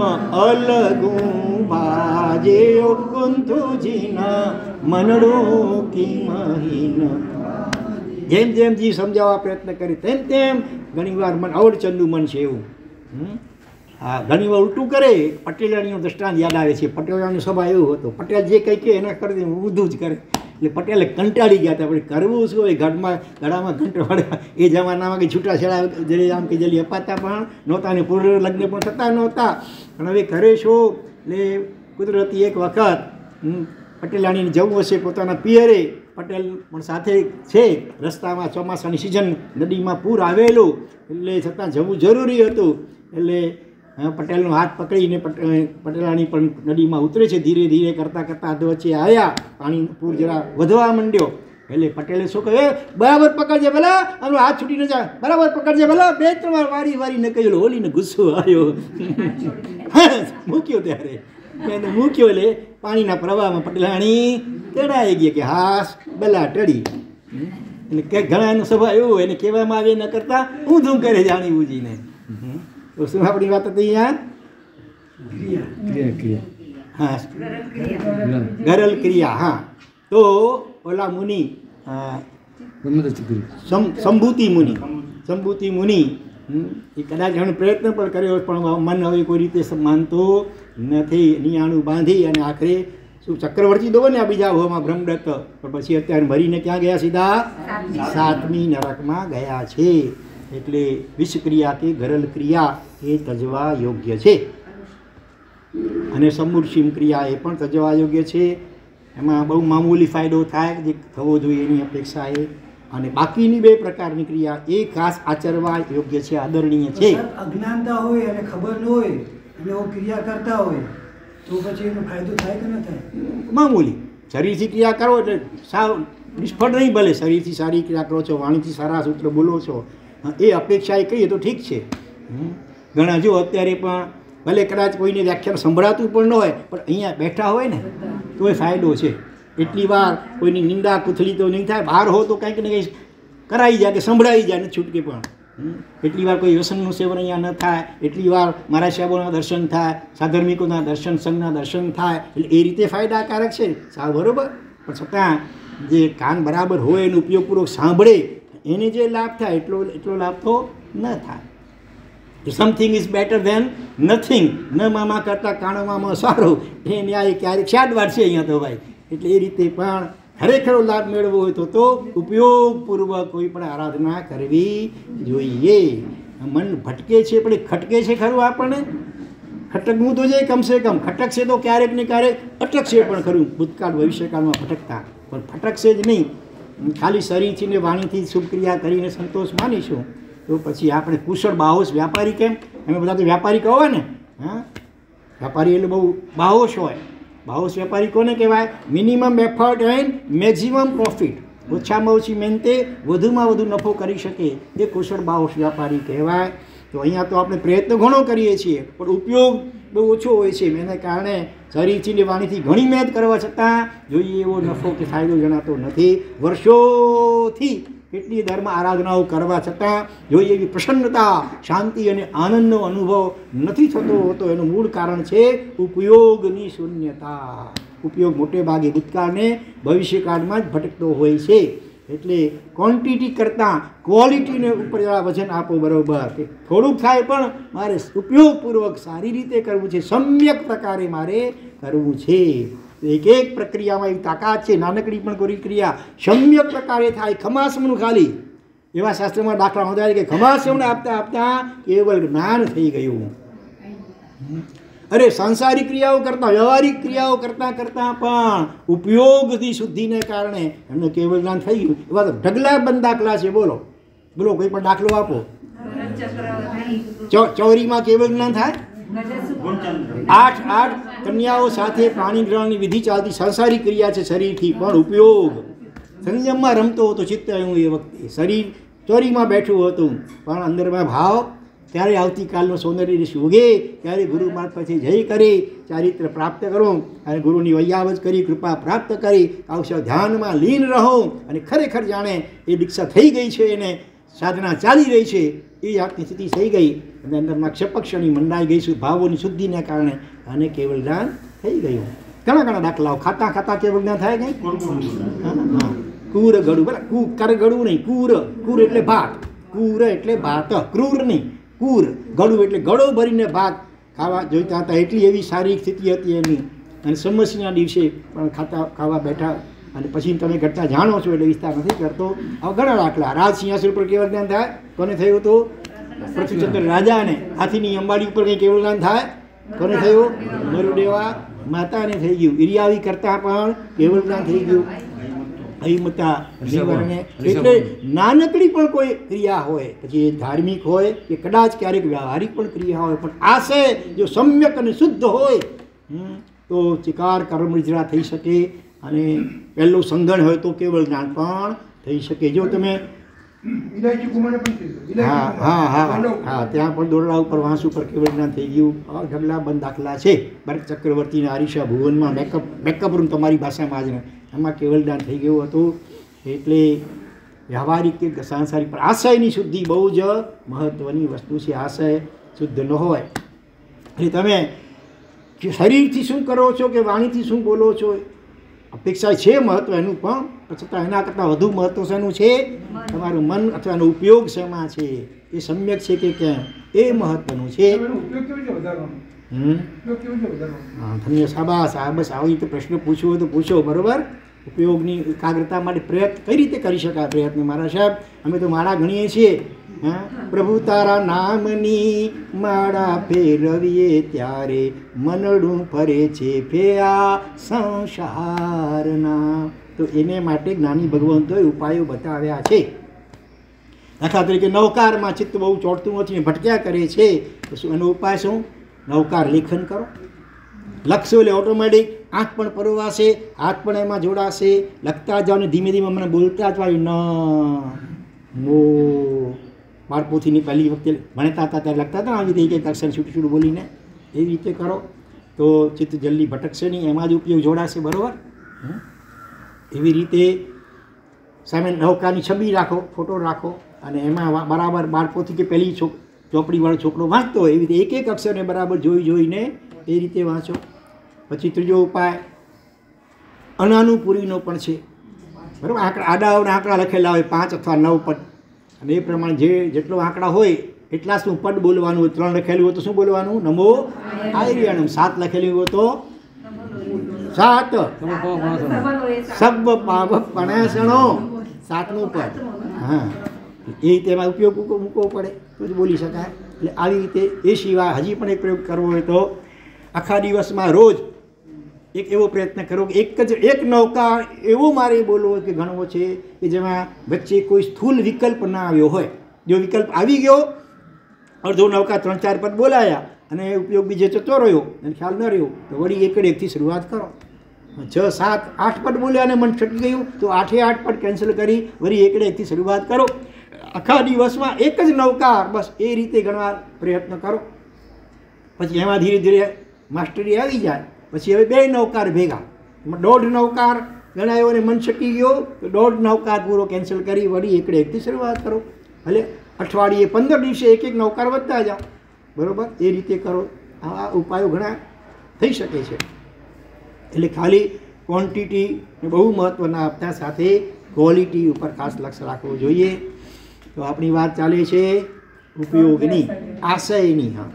અલગું બાજે ઓ કુંથુજીના, મનડું કિમહીન. જેમ જેમ જી સમજાવવા પ્રયત્ન કરી તેમ તેમ ઘણીવાર મન અવળચંદુ મન છે એવું. હા, ઘણીવાર ઉલટું કરે. પટેલાણીનું દ્રષ્ટાંત યાદ આવે છે. પટેલાણીનો સ્વભાવ એવો હતો, પટેલ જે કંઈ કહે એના કરી ઊંધું જ કરે. એટલે પટેલે કંટાળી ગયા હતા, પણ કરવું શું હોય? ઘરમાં ગળામાં ઘંટ વળ્યા. એ જમાનામાં કંઈ છૂટાછેડા જરી આમ કે જલ્દી અપાતા પણ નહોતા, અને પૂર્વ લગ્ન પણ થતા નહોતા. પણ હવે કરે શું? એટલે કુદરતી એક વખત પટેલાણીને જવું હશે પોતાના પિયરે, પટેલ પણ સાથે છે. રસ્તામાં ચોમાસાની સિઝન, નદીમાં પૂર આવેલું, એટલે છતાં જવું જરૂરી હતું. એટલે પટેલનો હાથ પકડીને પટેલાણી પણ નદીમાં ઉતરે છે. ધીરે ધીરે કરતાં કરતાં વચ્ચે આવ્યા, પાણી પૂર જરા વધવા માંડ્યો. એટલે પટેલે શું કહે, બરાબર પકડજે ભલા, આનો હાથ છૂટી ન જાય, બરાબર પકડજે ભલા. બે ત્રણ વાર વારી વારીને કહ્યું, હોલીને ગુસ્સો આવ્યો, મૂક્યો. ત્યારે એને મૂક્યો એટલે પાણીના પ્રવાહમાં પટેલાણી તેડાઈ ગઈ કે હાસ બલા ટળી. એટલે કે ઘણાનો સ્વભાવ એવું હોય એને કહેવામાં આવે ન કરતાં ઊંધું કરે જાણી બૂજીને. તો શું આપણી વાત હતી અહીંયા? હા, ગરલ ક્રિયા. હા, તો ઓલા મુનિ સંભૂતિ મુનિ સંભૂતિ મુનિ એ કદાચ એણે પ્રયત્ન પણ કર્યો પણ મન હવે કોઈ રીતે માનતો નથી. નિયાણું બાંધી અને આખરે શું ચક્રવર્તી દો ને આ બીજા ભાવમાં બ્રહ્મદત્ત, પણ પછી અત્યારે મરીને ક્યાં ગયા? સીધા સાતમી નરકમાં ગયા છે. એટલે વિષક્રિયા કે ગરલ ક્રિયા એ તજવા યોગ્ય છે અને સમૂર્ષિમ ક્રિયા એ પણ તજવા યોગ્ય છે. એમાં બહુ મામૂલી ફાયદો થાય જે થવો જોઈએ એની અપેક્ષા એ. અને બાકીની બે પ્રકારની ક્રિયા એ ખાસ આચરવા યોગ્ય છે, આદરણીય છે. અજ્ઞાનતા હોય અને ખબર ન હોય અને એવો ક્રિયા કરતા હોય તો પછી એનો ફાયદો થાય કે ન થાય? મામૂલી શરીરથી ક્રિયા કરો એટલે સાવ નિષ્ફળ નહીં. ભલે શરીરથી સારી ક્રિયા કરો છો, વાણીથી સારા સૂત્ર બોલો છો, એ અપેક્ષા એ કહીએ તો ઠીક છે. ઘણા જો અત્યારે પણ ભલે કદાચ કોઈને વ્યાખ્યાન સંભળાતું પણ ન હોય પણ અહીંયા બેઠા હોય ને તો એ ફાયદો છે. એટલી વાર કોઈની નિંદા કુથલી તો નહીં થાય. બહાર હો તો કંઈક ને કંઈક કરાઈ જાય કે સંભળાઈ જાય ને છૂટકે પણ. એટલી વાર કોઈ વ્યસનનું સેવન અહીંયા ન થાય, એટલી વાર મારા સાહેબોના દર્શન થાય, સાધર્મિકોના દર્શન, સંઘના દર્શન થાય. એટલે એ રીતે ફાયદાકારક છે સાવ બરાબર. પણ છતાં જે કાન બરાબર હોય એનો ઉપયોગપૂર્વક સાંભળે એને જે લાભ થાય એટલો એટલો લાભ તો ન થાય. Something is better than nothing. ન મામા કરતાં કાણોમાં સારું એ ન્યાય ક્યારેક શાદવાર છે અહીંયા તો ભાઈ. એટલે એ રીતે પણ ખરેખર લાભ મેળવવો હોય તો તો ઉપયોગપૂર્વક કોઈ પણ આરાધના કરવી જોઈએ. મન ભટકે છે પણ એ ખટકે છે ખરું આપણને? ખટકવું તો જોઈએ કમસે કમ. ખટકશે તો ક્યારેક ને ક્યારેક અટકશે પણ ખરું. ભૂતકાળ ભવિષ્યકાળમાં ભટકતા પણ ફટકશે જ નહીં. ખાલી શરીરથી ને વાણીથી શુભ ક્રિયા કરીને સંતોષ માનીશું તો પછી આપણે કુશળ બાહોશ વ્યાપારી, કેમ અમે બધા તો વ્યાપારી કહો ને. હા, વ્યાપારી એટલે બહુ બાહોશ હોય. બાહોશ વ્યાપારી કોને કહેવાય? Minimum effort and maximum profit. ઓછામાં ઓછી મહેનતે વધુમાં વધુ નફો કરી શકે એ કુશળ બાહોશ વ્યાપારી કહેવાય. તો અહીંયા તો આપણે પ્રયત્ન ઘણો કરીએ છીએ પણ ઉપયોગ બહુ ઓછો હોય છે. એને કારણે શરીરથી ને વાણીથી ઘણી મહેનત કરવા છતાં જોઈએ એવો નફો કે ફાયદો જણાતો નથી. વર્ષોથી કેટલી ધર્મ આરાધનાઓ કરવા છતાં જોઈએ એવી પ્રસન્નતા, શાંતિ અને આનંદનો અનુભવ નથી થતો હોતો. એનું મૂળ કારણ છે ઉપયોગની શૂન્યતા. ઉપયોગ મોટે ભાગે ભૂતકાળને ભવિષ્યકાળમાં જ ભટકતો હોય છે. એટલે ક્વોન્ટિટી કરતાં ક્વોલિટીને ઉપર જરા વજન આપો બરાબર. કે થોડુંક થાય પણ મારે ઉપયોગપૂર્વક સારી રીતે કરવું છે, સમ્યક પ્રકારે મારે કરવું છે. એક એક પ્રક્રિયામાં એવી તાકાત છે. નાનકડી પણ કોઈ ક્રિયા સમ્યક પ્રકારે થાય. ખમાસમનું ખાલી એવા શાસ્ત્રમાં દાખલા નોંધાય કે ખમાસમને આપતા આપતા કેવળ જ્ઞાન થઈ ગયું. અરે સાંસારિક ક્રિયાઓ કરતાં, વ્યવહારિક ક્રિયાઓ કરતાં કરતાં પણ ઉપયોગથી શુદ્ધિને કારણે એમને કેવળ જ્ઞાન થઈ ગયું. એવા તો ઢગલા બંધ દાખલા છે. બોલો બોલો કોઈ પણ દાખલો આપો. ચોરીમાં કેવળ જ્ઞાન થાય. આઠ આઠ કન્યાઓ સાથે પાણી ગ્રહણની વિધિ ચાલતી સંસારિક ક્રિયા છે શરીરથી, પણ ઉપયોગ સંયમમાં રમતો હતો ચિત્ત. હું એ વખતે શરીર ચોરીમાં બેઠું હતું પણ અંદરમાં ભાવ ત્યારે આવતીકાલનો સૌંદર્ય ઉગે ત્યારે ગુરુ મારફતે જય કરી ચારિત્ર પ્રાપ્ત કરો અને ગુરુની વૈયાવજ કરી કૃપા પ્રાપ્ત કરી આવશે ધ્યાનમાં લીન રહો અને ખરેખર જાણે એ દીક્ષા થઈ ગઈ છે એને સાધના ચાલી રહી છે એ જાતની સ્થિતિ થઈ ગઈ અને અંદરમાં ક્ષપક્ષણી મંડાઈ ગઈ છે ભાવોની શુદ્ધિને કારણે અને કેવળ જ્ઞાન થઈ ગયું. ઘણા ઘણા દાખલાઓ ખાતા ખાતા કેવળ જ્ઞાન થાય કંઈ. હા, કુર ગળું બરાબર. કુ કર ગળું નહીં, કુર. કુર એટલે ભાત. કુર એટલે ભાત, ક્રૂર નહીં. કુર ગળું એટલે ગળો ભરીને ભાત ખાવા જોઈતા હતા. એટલી એવી સારી સ્થિતિ હતી એની. અને સમસ્યાના દિવસે પણ ખાતા ખાવા બેઠા અને પછી તમે ઘટના જાણો છો એટલે વિસ્તાર નથી કરતો. આવા ઘણા દાખલા. રાજ સિંહાસન ઉપર કેવળ જ્ઞાન થાય. કોને થયું હતું? પૃથ્વીચંદ્ર રાજાને. હાથીની અંબાડી ઉપર કંઈ કેવળ જ્ઞાન થાય. કોને થયું? મરુદેવા માતાને થઈ ગયું. ઇરિયાવી કરતાં પણ કેવળ જ્ઞાન થઈ ગયું. અહિમતા નિવરણે. એટલે નાનકડી પણ કોઈ ક્રિયા હોય, પછી એ ધાર્મિક હોય કે કદાચ ક્યારેક વ્યવહારિક પણ ક્રિયા હોય, પણ આશે જો સમ્યક અને શુદ્ધ હોય તો ચિકાર કર્મજરા થઈ શકે અને પહેલું સંગણ હોય તો કેવળ જ્ઞાન પણ થઈ શકે. જો તમે હા હા હા હા ત્યાં પણ દોરડા ઉપર વાંસ ઉપર કેવળ જ્ઞાન થઈ ગયું. ઢગલા બંધ દાખલા છે. ભરત ચક્રવર્તીને આરિશા ભુવનમાં મેકઅપ મેકઅપ રૂમ તમારી ભાષામાં જ ને એમાં કેવળ જ્ઞાન થઈ ગયું હતું. એટલે વ્યવહારિક કે સાંસારિક પણ આશયની શુદ્ધિ બહુ જ મહત્ત્વની વસ્તુ છે. આશય શુદ્ધ ન હોય એટલે તમે શરીરથી શું કરો છો કે વાણીથી શું બોલો છો અપેક્ષા છે મહત્ત્વ એનું, પણ છતાં એના કરતાં વધુ મહત્ત્વ શેનું છે? તમારું મન અથવા એનો ઉપયોગ શેમાં છે, એ સમ્યક છે કે કેમ, એ મહત્ત્વનું છે. હમ હા ધન્ય શાબાશ. આ બસ આવી રીતે પ્રશ્ન પૂછવો હોય તો પૂછો, બરાબર. ઉપયોગની એકાગ્રતા માટે પ્રયત્ન કઈ રીતે કરી શકાય? પ્રયત્ન મારા સાહેબ અમે તો માળા ગણીએ છીએ. હા પ્રભુ તારા નામની માળા ફેરવીએ ત્યારે મનડું ફરે છે ફેયા સંસારના. તો એને માટે જ્ઞાની ભગવંતોએ ઉપાયો બતાવ્યા છે. દાખલા તરીકે નવકારમાં ચિત્ત બહુ ચોંટતું નથી ને ભટક્યા કરે છે તો શું એનો ઉપાય શું? નવકાર લેખન કરો. લખશો એટલે ઓટોમેટિક આંખ પણ પરોવાશે, હાથ પણ એમાં જોડાશે. લખતા જાઓ ને ધીમે ધીમે મને બોલતા જ વાળ્યું ન મો. બાળપોથીની પહેલી વખતે ભણતા હતા ત્યારે લખતા હતા આવી રીતે એક અક્ષર છૂટું છૂટું બોલીને, એવી રીતે કરો તો ચિત્ત જલ્દી ભટકશે નહીં, એમાં જ ઉપયોગ જોડાશે, બરાબર. એવી રીતે સામે નૌકાની છબી રાખો, ફોટો રાખો અને એમાં બરાબર બાળપોથી કે પહેલી છોક ચોપડીવાળો છોકરો વાંચતો હોય એવી રીતે એક એક અક્ષરને બરાબર જોઈ જોઈને એ રીતે વાંચો. પછી ત્રીજો ઉપાય અનાનુપૂરીનો પણ છે, બરાબર. આંકડા આડા આંકડા લખેલા હોય પાંચ અથવા નવ પદ, અને એ પ્રમાણે જે જેટલો આંકડા હોય એટલા શું પદ બોલવાનું હોય. ત્રણ લખેલું હોય તો શું બોલવાનું? નમો આયર્યાણમ. સાત લખેલું હોય તો સાત સબ પાવ પણેસણો, સાતનું પદ. હા એ રીતે એમાં ઉપયોગ મૂકવો પડે તો જ બોલી શકાય. એટલે આવી રીતે એ સિવાય હજી પણ એક પ્રયોગ કરવો હોય તો આખા દિવસમાં રોજ એક એવો પ્રયત્ન કરો કે એક જ એક નૌકા એવો મારે બોલવો હોય કે ગણવો છે કે જેમાં વચ્ચે કોઈ સ્થૂલ વિકલ્પ ના આવ્યો હોય. જો વિકલ્પ આવી ગયો, અડધો નૌકા ત્રણ ચાર પદ બોલાયા અને ઉપયોગ બીજે જતો રહ્યો અને ખ્યાલ ન રહ્યો તો વળી એકડે એકથી શરૂઆત કરો. છ સાત આઠ પદ બોલ્યા અને મન છટકી ગયું તો આઠે આઠ પદ કેન્સલ કરી વળી એકડે એકથી શરૂઆત કરો. આખા દિવસમાં એક જ નૌકાર બસ એ રીતે ગણવા પ્રયત્ન કરો. પછી એમાં ધીરે ધીરે માસ્ટરી આવી જાય. પછી હવે બે નૌકાર ભેગા, દોઢ નૌકાર ગણાયો અને મન છટકી ગયો તો દોઢ નૌકાર પૂરો કેન્સલ કરી વળી એકડે એકથી શરૂઆત કરો. એટલે અઠવાડિયે પંદર દિવસે એક એક નૌકાર વધતા જાઓ, બરાબર. એ રીતે કરો. આ ઉપાયો ઘણા થઈ શકે છે. એટલે ખાલી ક્વોન્ટિટીને બહુ મહત્ત્વ ના આપતા સાથે ક્વોલિટી ઉપર ખાસ લક્ષ્ય રાખવું જોઈએ. તો આપણી વાત ચાલે છે ઉપયોગની, આશયની. હા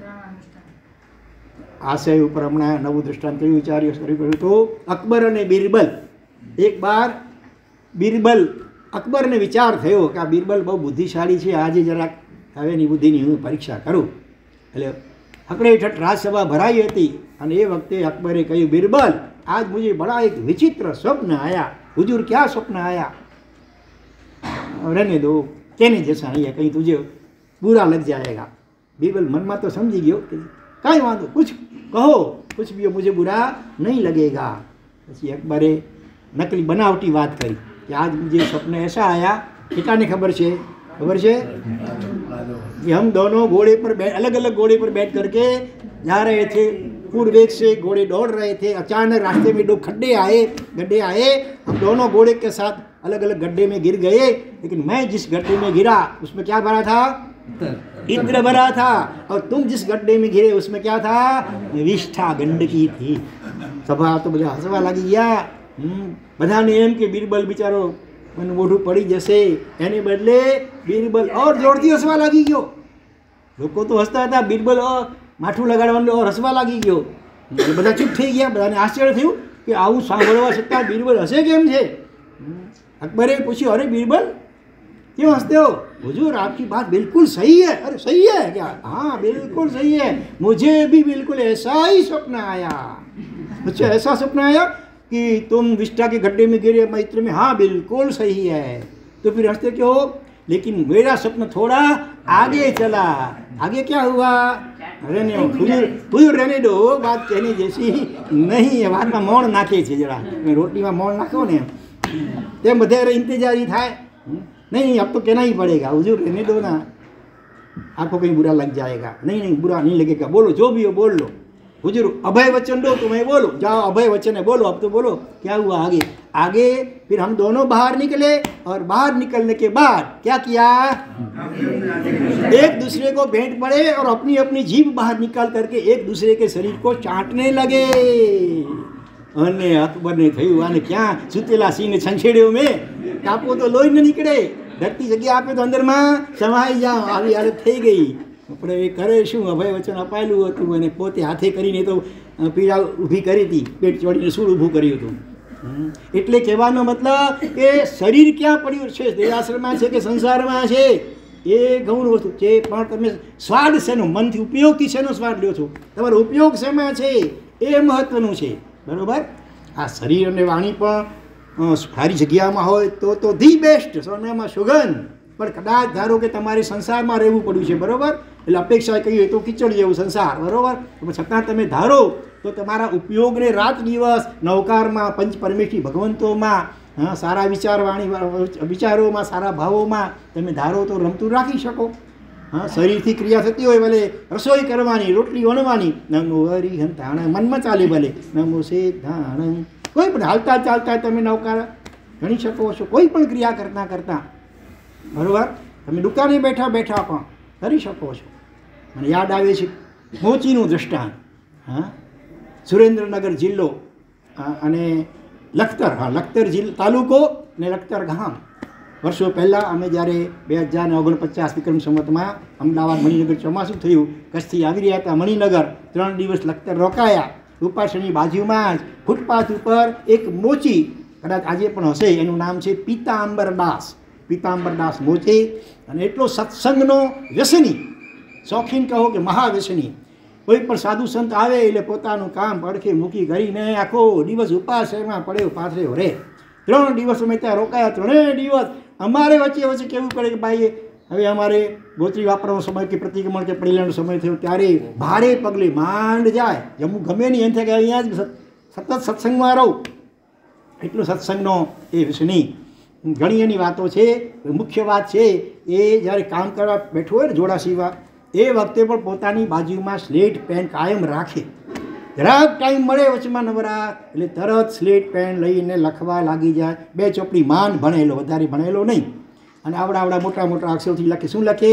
આશય ઉપર હમણાં નવું દૃષ્ટાંત કયું વિચાર્યું શરૂ કર્યું તો અકબર અને બિરબલ. એક બાર બિરબલ અકબરને વિચાર થયો કે આ બિરબલ બહુ બુદ્ધિશાળી છે, આજે જરાક હવે એની બુદ્ધિની હું પરીક્ષા કરું. એટલે હકડેઠઠ રાજસભા ભરાઈ હતી અને એ વખતે અકબરે કહ્યું બિરબલ आज मुझे बड़ा एक विचित्र स्वप्न आया. हुजूर क्या स्वप्न आया? रहने दो, कहने जैसा नहीं है, कहीं तुझे बुरा लग जाएगा. बीरबल मन में तो समझी गयो कि काई वांधो, कुछ कहो, कुछ भी मुझे बुरा नहीं लगेगा. પછી અકબરે નકલી બનાવટી વાત કરી કે આજ मुझे स्वप्न ऐसा आया. કેટલાને ખબર છે? खबर है कि हम दोनों घोड़े पर बैठ अलग अलग घोड़े पर बैठ करके जा रहे थे. पूर्ण वेग से घोड़े दौड़ रहे थे. अचानक रास्ते में दो खड्डे आए गड्ढे आए. हम दोनों घोड़े के साथ अलग अलग गड्ढे में गिर गए. लेकिन मैं जिस गड्ढे में गिरा उसमें क्या भरा था? इत्र भरा था. और तुम जिस गड्ढे में गिरे उसमें क्या था? विष्ठा गंडकी थी. सभा तो બધા હસવા લાગી ગયા. બધાને એમ કે બીરબલ બિચારો મને મોઢું પડી જશે, એને બદલે બીરબલ ઓર જોરથી હસવા લાગી ગયો. લોકો તો હસતા હતા, બીરબલ માથું લગાડવાનું ઓર હસવા લાગી ગયો. બધા ચૂપ થઈ ગયા. બધાને આશ્ચર્ય થયું કે આવું સાંભળવા છતાં બીરબલ હસે કેમ છે? અકબરે પૂછ્યું, અરે બીરબલ क्यों हंसते हो? हुजूर आपकी बात बिल्कुल सही है. अरे सही है क्या? हाँ बिल्कुल सही है. मुझे भी बिल्कुल ऐसा ही स्वप्न आया. अच्छा ऐसा स्वप्न आया कि तुम विष्ठा के गड्ढे में गिरे मैत्र में? हाँ बिल्कुल सही है. तो फिर हंसते क्यों हो? लेकिन मेरा स्वप्न थोड़ा आगे चला. आगे क्या हुआ? रहने हुजूर हुजूर रहने दो, बात कहने जैसी नहीं है. बात में मौन नाखे છે જરા. રોટલી में मौन नाखो ने તેમ બધે इंतजारी થાય. नहीं अब तो कहना ही पड़ेगा, हुजूर रहने दो ना, आपको कहीं बुरा लग जाएगा. नहीं नहीं बुरा नहीं लगेगा, बोलो जो भी हो बोल लो. हुजूर अभय वचन दो तो मैं बोलो, जाओ अभय वचन है बोलो, अब तो बोलो। क्या हुआ आगे? आगे फिर हम दोनों बाहर निकले और बाहर निकलने के बाद क्या किया? एक दूसरे को भेंट पड़े और अपनी अपनी जीभ बाहर निकाल करके एक दूसरे के शरीर को चाटने लगे। અને અકબરને થયું આને ક્યાં સુતેલા સિંહને છંછેડ્યો મેં, કાપો તો લોહી ન નીકળે, ધરતી જગ્યા આપે તો અંદરમાં સમાઈ જાઓ, આવી હાલત થઈ ગઈ। આપણે એ કરે શું? અભય વચન અપાયેલું હતું અને પોતે હાથે કરીને તો પીડા ઊભી કરી હતી, પેટ ચોડીને સૂળ ઊભું કર્યું હતું। એટલે કહેવાનો મતલબ કે શરીર ક્યાં પડ્યું છે, દેહાશ્રમમાં છે કે સંસારમાં છે એ ગૌણ વસ્તુ છે, પણ તમે સ્વાદ શેનો, મનથી ઉપયોગથી શેનો સ્વાદ લ્યો છો, તમારો ઉપયોગ શેમાં છે એ મહત્ત્વનું છે, બરાબર। આ શરીર અને વાણી પણ સારી જગ્યામાં હોય તો તો ધી બેસ્ટ, સોનામાં સુગંધ। પણ કદાચ ધારો કે તમારે સંસારમાં રહેવું પડ્યું છે, બરાબર, એટલે અપેક્ષા કહીએ તો કિચડ જેવું સંસાર, બરાબર, પણ છતાં તમે ધારો તો તમારા ઉપયોગને રાત દિવસ નવકારમાં, પંચ પરમેશ્વરી ભગવંતોમાં, હા, સારા વિચારવાણી વિચારોમાં, સારા ભાવોમાં તમે ધારો તો રમતું રાખી શકો। હા, શરીરથી ક્રિયા થતી હોય, ભલે રસોઈ કરવાની, રોટલી વણવાની, નમો હરિહંતાણ મનમાં ચાલે, ભલે નમો સિદ્ધાણ, કોઈ પણ હાલતા ચાલતા તમે નવકાર ગણી શકો છો, કોઈ પણ ક્રિયા કરતાં કરતાં, બરાબર, તમે દુકાને બેઠા બેઠા પણ કરી શકો છો। મને યાદ આવે છે મોચીનું દૃષ્ટાંત। હા, સુરેન્દ્રનગર જિલ્લો અને લખતર, હા, લખતર જિલ્લો તાલુકો ને લખતર ગામ, વર્ષો પહેલાં અમે જ્યારે બે હજાર ને ઓગણપચાસ વિક્રમ સંવતમાં અમદાવાદ મણિનગર ચોમાસું થયું, કચ્છથી આવી રહ્યા હતા મણિનગર, ત્રણ દિવસ લખતર રોકાયા। રૂપાસણની બાજુમાં જ ફૂટપાથ ઉપર એક મોચી, કદાચ આજે પણ હશે, એનું નામ છે પિતાંબરદાસ, પિતાંબરદાસ મોચી, અને એટલો સત્સંગનો વ્યસની, શોખીન કહો કે મહાવ્યસની। કોઈ પણ સાધુ સંત આવે એટલે પોતાનું કામ પડખે મૂકી કરીને આખો દિવસ ઉપાસ એમાં પડ્યો પાથર્યો રે। ત્રણ દિવસ અમે ત્યાં રોકાયા, ત્રણેય દિવસ અમારે વચ્ચે વચ્ચે કહેવું પડે કે ભાઈ હવે અમારે ગોત્રી વાપરવાનો સમય કે પ્રતિક્રમણ કે પડેલાનો સમય થયો, ત્યારે ભારે પગલે માંડ જાય, જમવું ગમે નહીં, એમ થાય કે અહીંયા જ સતત સત્સંગમાં રહું, એટલો સત્સંગનો એ વિષયની ઘણી એની વાતો છે। મુખ્ય વાત છે એ જ્યારે કામ કરવા બેઠો હોય ને જોડા સીવા, એ વખતે પણ પોતાની બાજુમાં સ્લેટ પેન કાયમ રાખે, જરાક ટાઈમ મળે વચમાં નવરા એટલે તરત સ્લેટ પેન લઈને લખવા લાગી જાય। બે ચોપડી માન ભણેલો, વધારે ભણેલો નહીં, અને આવડા આવડા મોટા મોટા અક્ષરોથી લખે, શું લખે?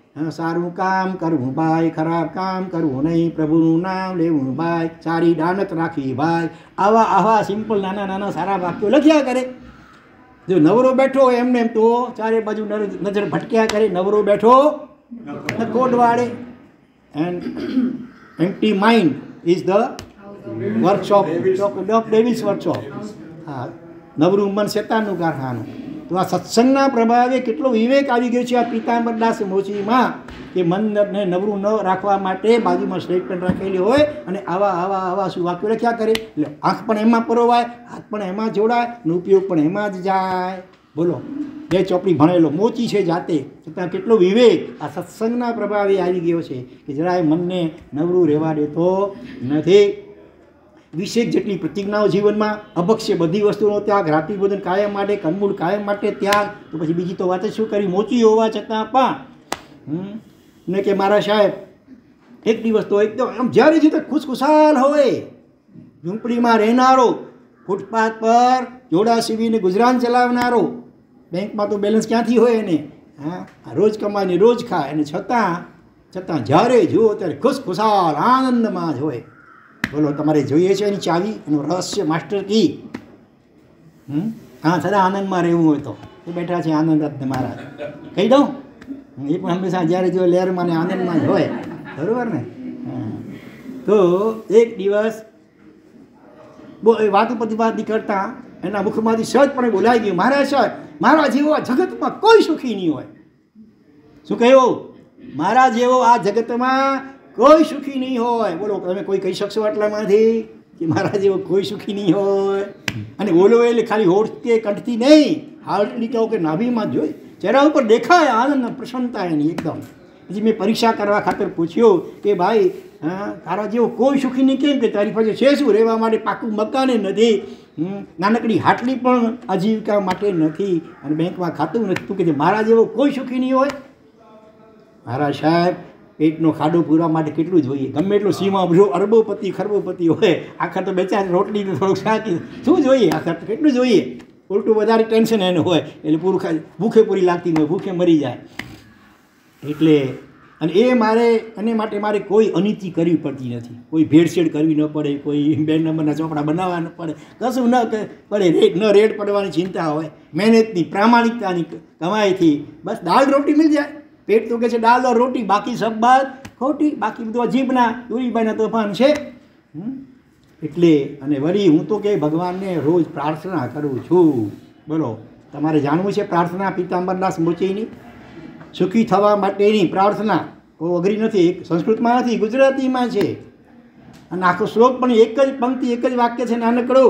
સારું કામ કરવું ભાઈ, ખરાબ કામ કરવું નહીં, પ્રભુનું નામ લેવું ભાઈ, સારી દાનત રાખવી ભાઈ, આવા આવા સિમ્પલ નાના નાના સારા વાક્યો લખ્યા કરે। જો નવરો બેઠો હોય એમને એમ તો ચારે બાજુ નજર ભટક્યા કરે, નવરો બેઠો કોડ વાળે। And empty mind is the workshop of devils workshop. હા, નવરું મન શેતાનનું કારખાનું। તો આ સત્સંગના પ્રભાવે કેટલો વિવેક આવી ગયો છે આ પિતાંબરદાસ મોચીમાં, કે મનને નવરું ન રાખવા માટે બાજુમાં સ્લેટ પેન રાખેલી હોય અને આવા આવા આવા શું વાક્યો લખ્યા કરે, એટલે આંખ પણ એમાં પરોવાય, હાથ પણ એમાં જોડાય, અને ઉપયોગ પણ એમાં જ જાય। બોલો, બે ચોપડી ભણેલો મોચી છે જાતે, છતાં કેટલો વિવેક આ સત્સંગના પ્રભાવે આવી ગયો છે કે જરાય મનને નવરું રહેવા દેતો નથી। વિશેષ જેટલી પ્રતિજ્ઞાઓ જીવનમાં, અભક્ષ્ય બધી વસ્તુનો ત્યાગ, રાત્રિ ભોજન કાયમ માટે, કંદમૂળ કાયમ માટે ત્યાગ, તો પછી બીજી તો વાત જ શું કરી? મોચી હોવા છતાં પણ ને કે મારા સાહેબ એક દિવસ તો એકદમ આમ જ્યારે જીતે ખુશખુશાલ હોય, ઝૂંપડીમાં રહેનારો, ફૂટપાથ પર જોડા સીવીને ગુજરાન ચલાવનારો, બેંકમાં તો બેલેન્સ ક્યાંથી હોય એને, હા, રોજ કમાઈને રોજ ખાય, અને છતાં છતાં જ્યારે જુઓ ત્યારે ખુશખુશાલ આનંદમાં જ હોય। બોલો, તમારે જોઈએ છે એની ચાવી, એનું રહસ્ય, માસ્ટર કી? હમ હા, સદા આનંદમાં રહેવું હોય તો એ બેઠા છે આનંદ રત્ન મહારાજ, કહી દઉં, એ પણ હંમેશા જ્યારે જો લહેરમાં ને આનંદમાં જ હોય, બરાબર ને? તો એક દિવસ બો એ વાત ઉપરથી વાત નીકળતા એના મુખમાંથી સહજપણે બોલાઈ ગયું, મહારાજ સાહેબ, મારા જેવો આ જગતમાં કોઈ સુખી નહીં હોય। શું કહ્યું? મારા જેવો આ જગતમાં કોઈ સુખી નહીં હોય। બોલો, તમે કોઈ કહી શકશો આટલામાંથી કે મારા જેવો કોઈ સુખી નહીં હોય? અને બોલો એટલે ખાલી હોઠ કે કંઠથી નહીં, હાલની કહો કે નાભીમાં જોઈ, ચહેરા ઉપર દેખાય આનંદ પ્રસન્નતા એની એકદમ। પછી મેં પરીક્ષા કરવા ખાતર પૂછ્યું કે ભાઈ, હા, તારા જેવો કોઈ સુખી નહીં કેમ? કે તારી પાસે છે શું? રહેવા માટે પાકું મકાને નથી, નાનકડી હાટલી પણ આજીવિકા માટે નથી, અને બેંકમાં ખાતું નથી, તું કે મારા જેવો કોઈ સુખી નહીં હોય? મારા સાહેબ પેટનો ખાડો પૂરવા માટે કેટલું જોઈએ? ગમે એટલું સીમા જો અરબોપતિ ખરબોપતિ હોય, આખા તો બેચાર રોટલીનું થોડુંક શાક શું જોઈએ? આખા તો કેટલું જોઈએ? ઉલટું વધારે ટેન્શન એને હોય એટલે પૂરું ખાય, ભૂખે પૂરી લાગતી હોય, ભૂખે મરી જાય. એટલે અને એ મારે એને માટે મારે કોઈ અનીતિ કરવી પડતી નથી, કોઈ ભેળસેળ કરવી ન પડે, કોઈ બે નંબરના ચોપડા બનાવવા ન પડે, કશું ન પડે, રેડ ન રેડ પડવાની ચિંતા હોય. મહેનતની પ્રામાણિકતાની કમાઈથી બસ દાળ રોટી મળી જાય. પેટ તો કહે છે દાળ और રોટી, બાકી સબ બાત ખોટી, બાકી બધું અજીબના દૂરીબાઈના તોફાન છે. એટલે અને વળી હું તો કે ભગવાનને રોજ પ્રાર્થના કરું છું. બોલો, તમારે જાણવું છે પ્રાર્થના પિતાંબરદાસ મોચીની સુખી થવા માટેની પ્રાર્થના કોઈ અઘરી નથી, સંસ્કૃતમાં નથી, ગુજરાતીમાં છે. અને આખો શ્લોક પણ એક જ પંક્તિ, એક જ વાક્ય છે, નાનકડો.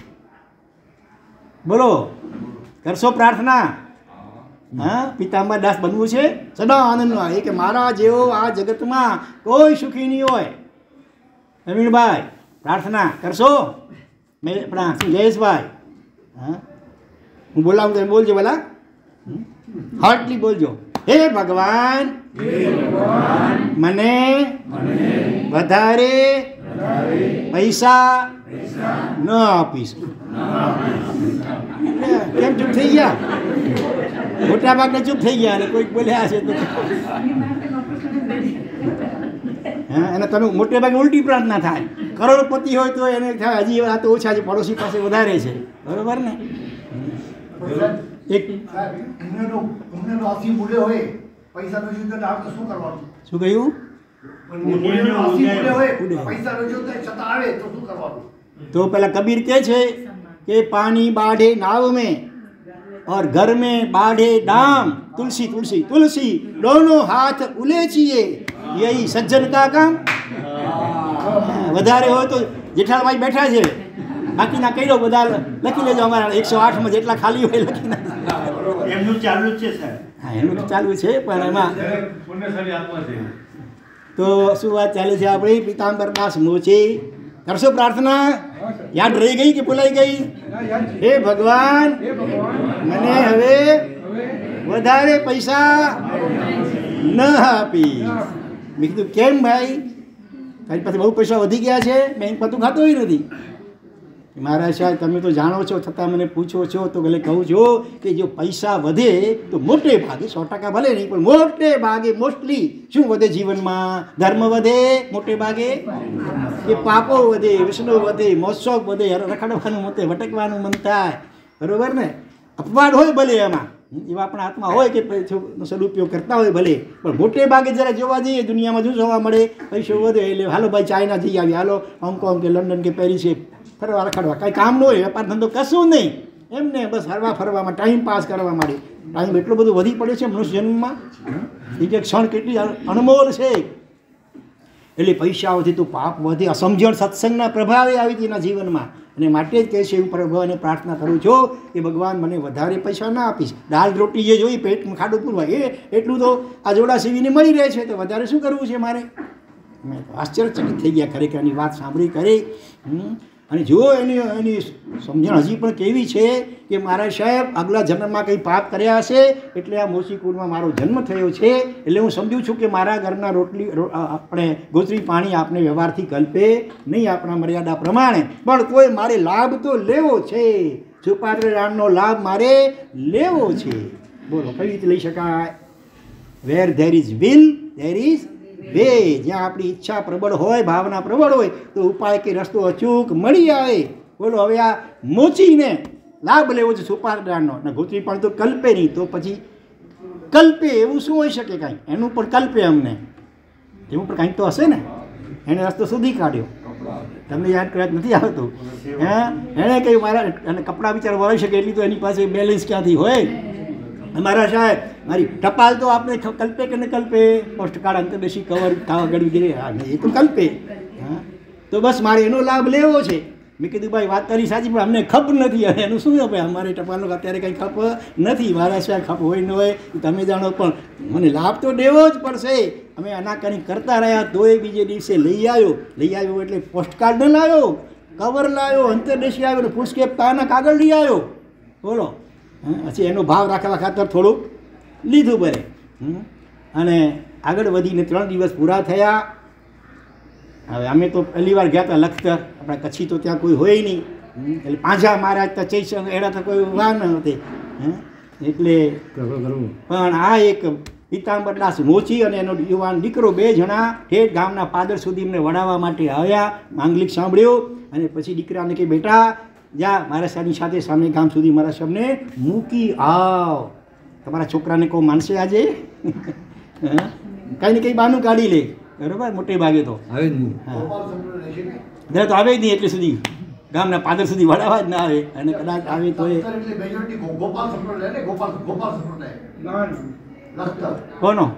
બોલો, કરશો પ્રાર્થના? હા, પિતાંબરદાસ બનવું છે સદા આનંદનો એ કે મારા જેવો આ જગતમાં કોઈ સુખી નહીં હોય. નવીનભાઈ પ્રાર્થના કરશો? મેં આપણા જયેશભાઈ, હા હું બોલાવું તો એમ બોલજો, બોલા હાર્ટલી બોલજો. હે ભગવાન, મને વધારે પૈસા ન આપીશ. કેમ ચૂપ થઈ ગયા? મોટા ભાગને ચૂપ થઈ ગયા અને કોઈક બોલ્યા હશે તો હા, એને તમે મોટે ભાગે ઉલટી પ્રાર્થના થાય. કરોડપતિ હોય તો એને થાય હજી આ તો ઓછા છે, પડોશી પાસે વધારે છે. બરોબર ને? એક શું કહ્યું? તો પેલા કબીર કહે છે કે પાણી બાढ़े नाव में और घर में बाढ़े डाम, तुलसी तुलसी तुलसी दोनों हाथ उलेचिए, यही सज्जन का काम. વધારે હોય તો જેઠાલાભાઈ બેઠા છે, બાકીના કહી દો બધા લખી લેજો. અમારા એકસો આઠમાં જેટલા ખાલી હોય લખી નાખો. એમનું ચાલુ છે સાહેબ. હા, એમનું ચાલુ છે, પણ એમાં તો શું વાત ચાલે છે આપણી? પિતાંબરદાસ મોચી કરશો પ્રાર્થના? યાદ રહી ગઈ કે ભૂલાઈ ગઈ? હે ભગવાન, મને હવે વધારે પૈસા ન આપી. મેં કીધું કેમ ભાઈ, તારી પાસે બહુ પૈસા વધી ગયા છે? મેં પતું ખાતો નથી. મારા સાહેબ તમે તો જાણો છો, છતાં મને પૂછો છો તો ભલે કહું છું કે જો પૈસા વધે તો મોટે ભાગે, સો ટકા ભલે નહીં પણ મોટે ભાગે મોસ્ટલી શું વધે જીવનમાં? ધર્મ વધે મોટે ભાગે, કે પાપો વધે, વિષ્ણુ વધે, મોત્સવ વધે, રખડવાનું મતે, ભટકવાનું મન થાય. બરાબર ને? અપવાદ હોય ભલે એમાં, એવા આપણા હાથમાં હોય કે સદુપયોગ કરતા હોય ભલે, પણ મોટે ભાગે જરા જોવા જઈએ દુનિયામાં શું જોવા મળે? પૈસો વધે એટલે હાલો ભાઈ ચાઇના જઈ આવી, હાલો હોંગકોંગ કે લંડન કે પેરિસ છે ફરવા રખડવા. કાંઈ કામ ન હોય, વેપાર ધંધો કશું નહીં, એમને બસ હરવા ફરવામાં ટાઈમ પાસ કરવા માંડે. ટાઈમ એટલો બધો વધી પડ્યો છે મનુષ્ય જન્મમાં, એક એક ક્ષણ કેટલી અનમોલ છે. એટલે પૈસાઓથી તો પાપ વધે, અસમજણ સત્સંગના પ્રભાવે આવી તેના જીવનમાં. અને માટે જ કહે છે હું ભગવાનને પ્રાર્થના કરું છું કે ભગવાન મને વધારે પૈસા ના આપીશ. દાળ રોટી જે જોઈ પેટમાં ખાડું પૂરવા એ એટલું તો આ જોડા સીવીને મળી રહે છે, તો વધારે શું કરવું છે મારે? મેં આશ્ચર્યચકિત થઈ ગયા ખરેખર એની વાત સાંભળી કરી. અને જો એની એની સમજણ હજી પણ કેવી છે કે મારા સાહેબ આગલા જન્મમાં કંઈ પાપ કર્યા હશે એટલે આ મોસીકુળમાં મારો જન્મ થયો છે. એટલે હું સમજું છું કે મારા ઘરના રોટલી આપણે ગોત્રી પાણી આપને વ્યવહારથી કલ્પે નહીં આપણા મર્યાદા પ્રમાણે, પણ કોઈ મારે લાભ તો લેવો છે. સુપાત્ર રામનો લાભ મારે લેવો છે. બોલો કઈ રીતે લઈ શકાય? Where there is will there is way. જ્યાં આપણી ઈચ્છા પ્રબળ હોય, ભાવના પ્રબળ હોય તો ઉપાય કે રસ્તો અચૂક મળી આવે. બોલો, હવે આ મોચીને લાભ લેવો છે સુપારદાનનો, ને ગોત્રી પણ તો કલ્પે નહીં, તો પછી કલ્પે એવું શું હોઈ શકે? કાંઈ એનું પણ કલ્પે અમને, એવું પણ કાંઈક તો હશે ને. એને રસ્તો શોધી કાઢ્યો, તમને યાદ કરવા નથી આવતું. હે એણે કહ્યું મારા અને કપડાં બિચારા વળી શકે એટલી તો એની પાસે બેલેન્સ ક્યાંથી હોય? મારા સાહેબ મારી ટપાલ તો આપણે કલ્પે કે ન કલ્પે? પોસ્ટ કાર્ડ અંતરદેશી કવર ખાવા ગળવી ગઈ, હા એ તો કલ્પે. હા તો બસ મારે એનો લાભ લેવો છે. મેં કીધું ભાઈ વાત તારી સાચી, પણ અમને ખપ નથી. હવે એનું શું ભાઈ, અમારે ટપાલનો અત્યારે કંઈ ખપ નથી. મારા સાહેબ ખપ હોય ન હોય તમે જાણો, પણ મને લાભ તો દેવો જ પડશે. અમે અનાકાની કરતા રહ્યા તોય બીજે દિવસે લઈ આવ્યો. લઈ આવ્યો એટલે પોસ્ટકાર્ડ ન લાવ્યો, કવર લાવ્યો, અંતરદેશી આવ્યો, ફૂલસ્કેપ પાના કાગળ લઈ આવ્યો. બોલો, પછી એનો ભાવ રાખવા ખાતર થોડુંક લીધું બરે. અને આગળ વધીને ત્રણ દિવસ પૂરા થયા. હવે અમે તો પહેલી વાર ગયા હતા લખતર, આપણા કચ્છી તો ત્યાં કોઈ હોય નહીં, એટલે પાંજા મહારાજ તો ચૈસ એડા તો કોઈ વાર ન હતી. એટલે પણ આ એક પિતાંબરદાસ મોચી અને એનો યુવાન દીકરો બે જણા ઠેઠ ગામના પાદર સુધી એમને વડાવવા માટે આવ્યા. માંગલિક સાંભળ્યો અને પછી દીકરાને કે બેટા જા મારા સાની સાથે સામે ગામ સુધી મારા સબને મૂકી આવ. તમારા છોકરાને કોઈ માનશે આજે? કંઈ ને કંઈ બાનું કાઢી લે, બરાબર, મોટે ભાગે તો આવે જ નહીં. તો આવે જ નહીં એટલે સુધી ગામના પાદર સુધી વડાવવા જ ના આવે, અને કદાચ આવે તો એ કોનો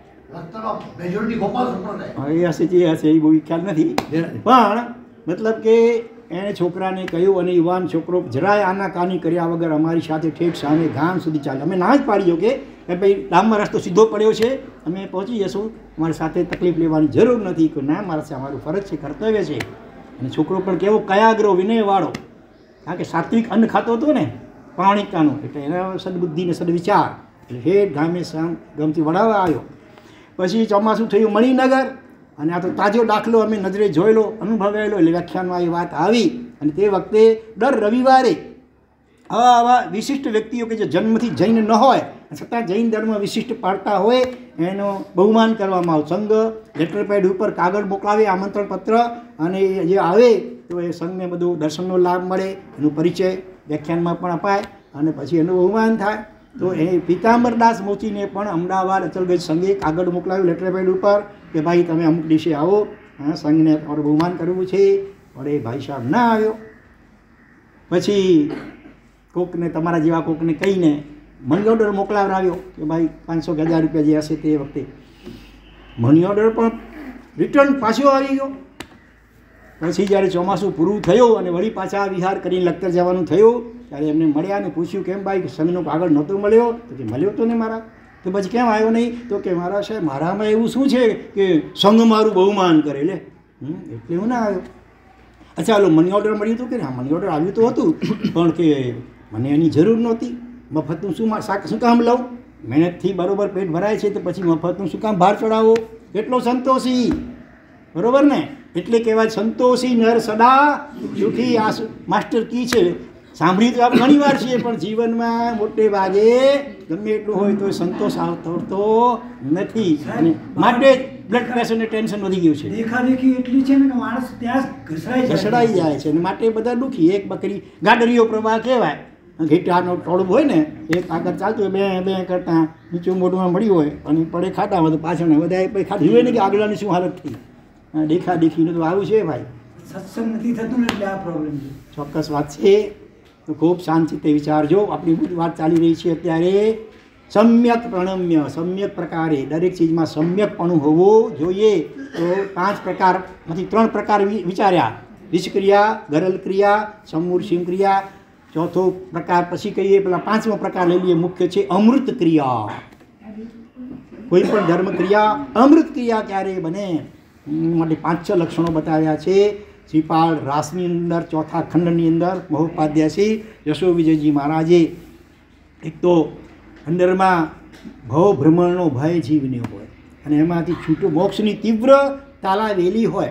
એ હશે જે હશે એ બહુ ખ્યાલ નથી. પણ મતલબ કે એણે છોકરાને કહ્યું અને યુવાન છોકરો જરાય આનાકાની કર્યા વગર અમારી સાથે ઠેઠ સામે ગામ સુધી ચાલે. અમે ના જ પાડ્યો કે ભાઈ ડામમાં રસ્તો સીધો પડ્યો છે, અમે પહોંચી જશું, અમારી સાથે તકલીફ લેવાની જરૂર નથી. કે ના, મારા અમારું ફરજ છે, કર્તવ્ય છે. અને છોકરો પણ કેવો કયાગ્રો વિનયવાળો, કારણ કે સાત્વિક અન્ન ખાતો હતો ને પાણિકાનું, એટલે એના સદબુદ્ધિ ને સદવિચાર, એટલે હેઠ ગામે સામ ગામથી વડાવવા આવ્યો. પછી ચોમાસું થયું મણિનગર, અને આ તો તાજો દાખલો અમે નજરે જોયેલો, અનુભવેલો, એટલે વ્યાખ્યાનમાં એ વાત આવી. અને તે વખતે દર રવિવારે આવા આવા વિશિષ્ટ વ્યક્તિઓ કે જે જન્મથી જૈન ન હોય છતાં જૈન ધર્મ વિશિષ્ટ પાડતા હોય એનો બહુમાન કરવામાં આવે. સંઘ લેટર પેડ ઉપર કાગળ મોકલાવે, આમંત્રણ પત્ર, અને જે આવે તો એ સંઘને બધું દર્શનનો લાભ મળે, એનો પરિચય વ્યાખ્યાનમાં પણ અપાય, અને પછી એનું બહુમાન થાય. તો એ પિતાંબરદાસ મોચીને પણ અમદાવાદ અચલગઢ સંઘે કાગળ મોકલાવ્યું લેટર પેડ ઉપર કે ભાઈ તમે અમુક દિવસે આવો, હા સંઘને તમારું બહુમાન કરવું છે. પણ એ ભાઈ સાહેબ ના આવ્યો. પછી કોકને તમારા જેવા કોકને કહીને મની ઓર્ડર મોકલાવડાવ્યો કે ભાઈ પાંચસો કે હજાર રૂપિયા જે હશે તે વખતે મની ઓર્ડર પણ રિટર્ન પાછો આવી ગયો. પછી જ્યારે ચોમાસું પૂરું થયું અને વળી પાછા વિહાર કરીને લખતર જવાનું થયું ત્યારે એમને મળ્યા અને પૂછ્યું કેમ ભાઈ સંઘનો કાગળ નહોતો મળ્યો? તો કે મળ્યો તો ને મારા. તો પછી કેમ આવ્યો નહીં? તો કે મારા સાહેબ મારામાં એવું શું છે કે સંઘ મારું બહુમાન કરે, લે એટલે હું ના આવ્યો. અચ્છા હાલો મની ઓર્ડર મળ્યું હતું કે હા મની ઓર્ડર આવ્યું તો હતું, પણ કે મને એની જરૂર નહોતી. મફતનું શું શાક શું કામ લઉં? મહેનતથી બરાબર પેટ ભરાય છે તો પછી મફતનું શું કામ ભાર ચડાવો? કેટલો સંતોષી, બરાબર ને? એટલે કહેવાય સંતોષી નર સદા સુખી. આ માસ્ટર કી છે, સાંભળી તો આપણે ઘણી વાર છીએ, પણ જીવનમાં મોટે ભાગે ગમે એટલું હોય તો સંતોષ આવતો નથી, અને માટે બ્લડ પ્રેશર ને ટેન્શન વધી ગયું છે. દેખાદેખી એટલી છે ને કે માણસ ત્યાં ઘસડાઈ ઘસડાઈ જાય છે, અને માટે બધા દુઃખી. એક બકરી ગાડરીઓ પ્રવાહ કહેવાય, ઘેટાનો ટોળું હોય ને, એક આગળ ચાલતું હોય, બે બે કરતાં નીચું મોઢુંમાં મળ્યું હોય અને પડે ખાટામાં તો પાછળ બધા પછી ખાધું હોય ને કે આગળની શું હાલત થઈ. દેખા દેખીનું તો આવું છે ભાઈ. સત્સંગ નથી થતું ને એટલે આ પ્રોબ્લેમ છે. ચોક્કસ વાત છે. તો ખૂબ શાંતિથી વિચારજો. આપણી બધી વાત ચાલી રહી છે અત્યારે સમ્યક પ્રણમ્ય, સમ્યક પ્રકારે દરેક ચીજમાં સમ્યકપણું હોવું જોઈએ. તો પાંચ પ્રકારમાંથી ત્રણ પ્રકાર વિચાર્યા: વિષક્રિયા, ગરલ ક્રિયા, સમૂર્ષિમ ક્રિયા. ચોથો પ્રકાર પછી કહીએ, પેલા પાંચમો પ્રકાર લઈ લઈએ, મુખ્ય છે અમૃત ક્રિયા. કોઈ પણ ધર્મ ક્રિયા અમૃત ક્રિયા ક્યારે બને માટે પાંચ છ લક્ષણો બતાવ્યા છે. શ્રીપાલ રાસની અંદર ચોથા ખંડની અંદર મહોપાધ્યાસી યશો વિજયજી મહારાજે એક તો અંદરમાં ભવ ભ્રમણનો ભય જીવને હોય અને એમાંથી છૂટું મોક્ષની તીવ્ર તાલાવેલી હોય,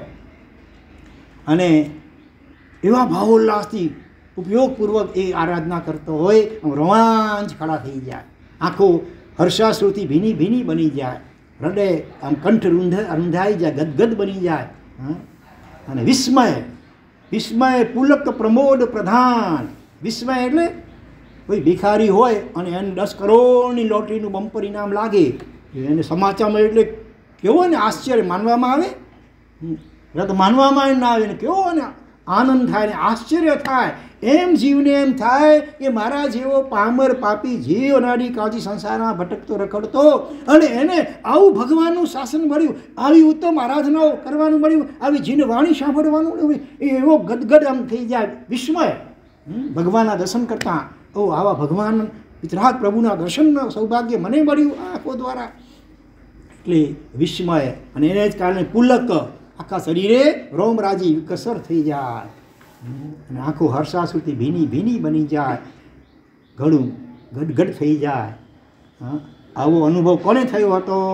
અને એવા ભાવોલ્લાસથી ઉપયોગપૂર્વક એ આરાધના કરતો હોય, આમ રોમાંચ ખડા થઈ જાય, આંખો હર્ષાશ્રુથી ભીની ભીની બની જાય, હૃદય આમ કંઠ રૂંધ રૂંધાઈ જાય, ગદગદ બની જાય. અને વિસ્મય, વિસ્મય પુલક પ્રમોદ પ્રધાન. વિસ્મય એટલે કોઈ ભિખારી હોય અને એને દસ કરોડની લોટરીનું બમ્પર ઇનામ લાગે, એને સમાચારમાં એટલે કેવો ને આશ્ચર્ય માનવામાં આવે, રદ માનવામાં ના આવે ને કેવો ને આનંદ થાય ને આશ્ચર્ય થાય. એમ જીવને એમ થાય કે મારા જેવો પામર પાપી જીવ અનાડી કાળજી સંસારમાં ભટકતો રખડતો અને એને આવું ભગવાનનું શાસન મળ્યું, આવી ઉત્તમ આરાધનાઓ કરવાનું મળ્યું, આવી જીન વાણી સાંભળવાનું મળ્યું, એ એવો ગદગદ આમ થઈ જાય, વિસ્મય. ભગવાનના દર્શન કરતાં ઓ આવા ભગવાન વિતરાગ પ્રભુના દર્શનનું સૌભાગ્ય મને મળ્યું આ આંખો દ્વારા, એટલે વિસ્મય. અને એને જ કારણે પુલક, આખા શરીરે રોમરાજી વિકસર થઈ જાય અને આંખો હર્ષાશ્રુથી ભીની ભીની બની જાય, ગળું ગડગડ થઈ જાય. આવો અનુભવ કોને થયો હતો?